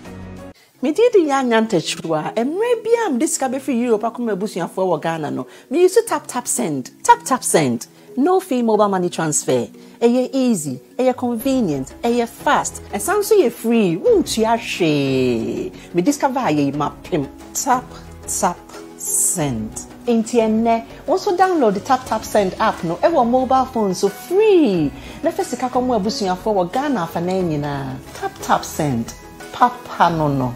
Speaker 2: me didi yanya ntechua emre bia am disika be free Europe akoma ebusuafo wo Ghana no me use tap tap send tap tap send no fee mobile money transfer eye easy eye convenient eye fast and sound so ye free won't you hwe me discover ye mapim tap tap send Intienne also download the tap tap send app no ewo mobile phone so free na fesika komo ebusuafo wo Ghana afa na nyina tap tap send papa no no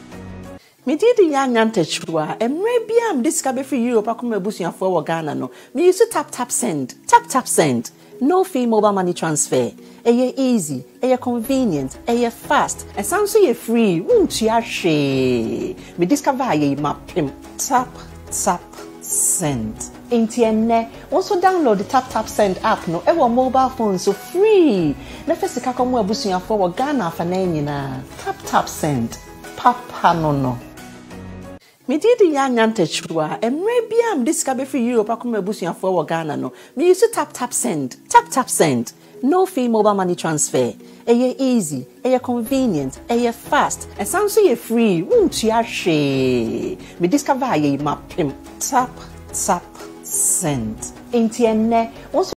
Speaker 2: me didi yanya ntechua emre bia am disika be free Europe akoma ebusuafo wo Ghana no me use tap tap send tap tap send no fee mobile money transfer eye easy eye convenient eye fast and sound so ye free won't you hwe me discover ye mapim tap tap send Intienne also download the tap tap send app no ewo mobile phone so free na fesika komo ebusuafo wo Ghana afa na nyina tap tap send papa no no me didi yanya ntechua emre bia am disika be free Europe akoma ebusuafo wo Ghana no me use tap tap send tap tap send no fee mobile money transfer eye easy eye convenient eye fast and sound so ye free won't you hwe me discover ye mapim tap tap send Intienne also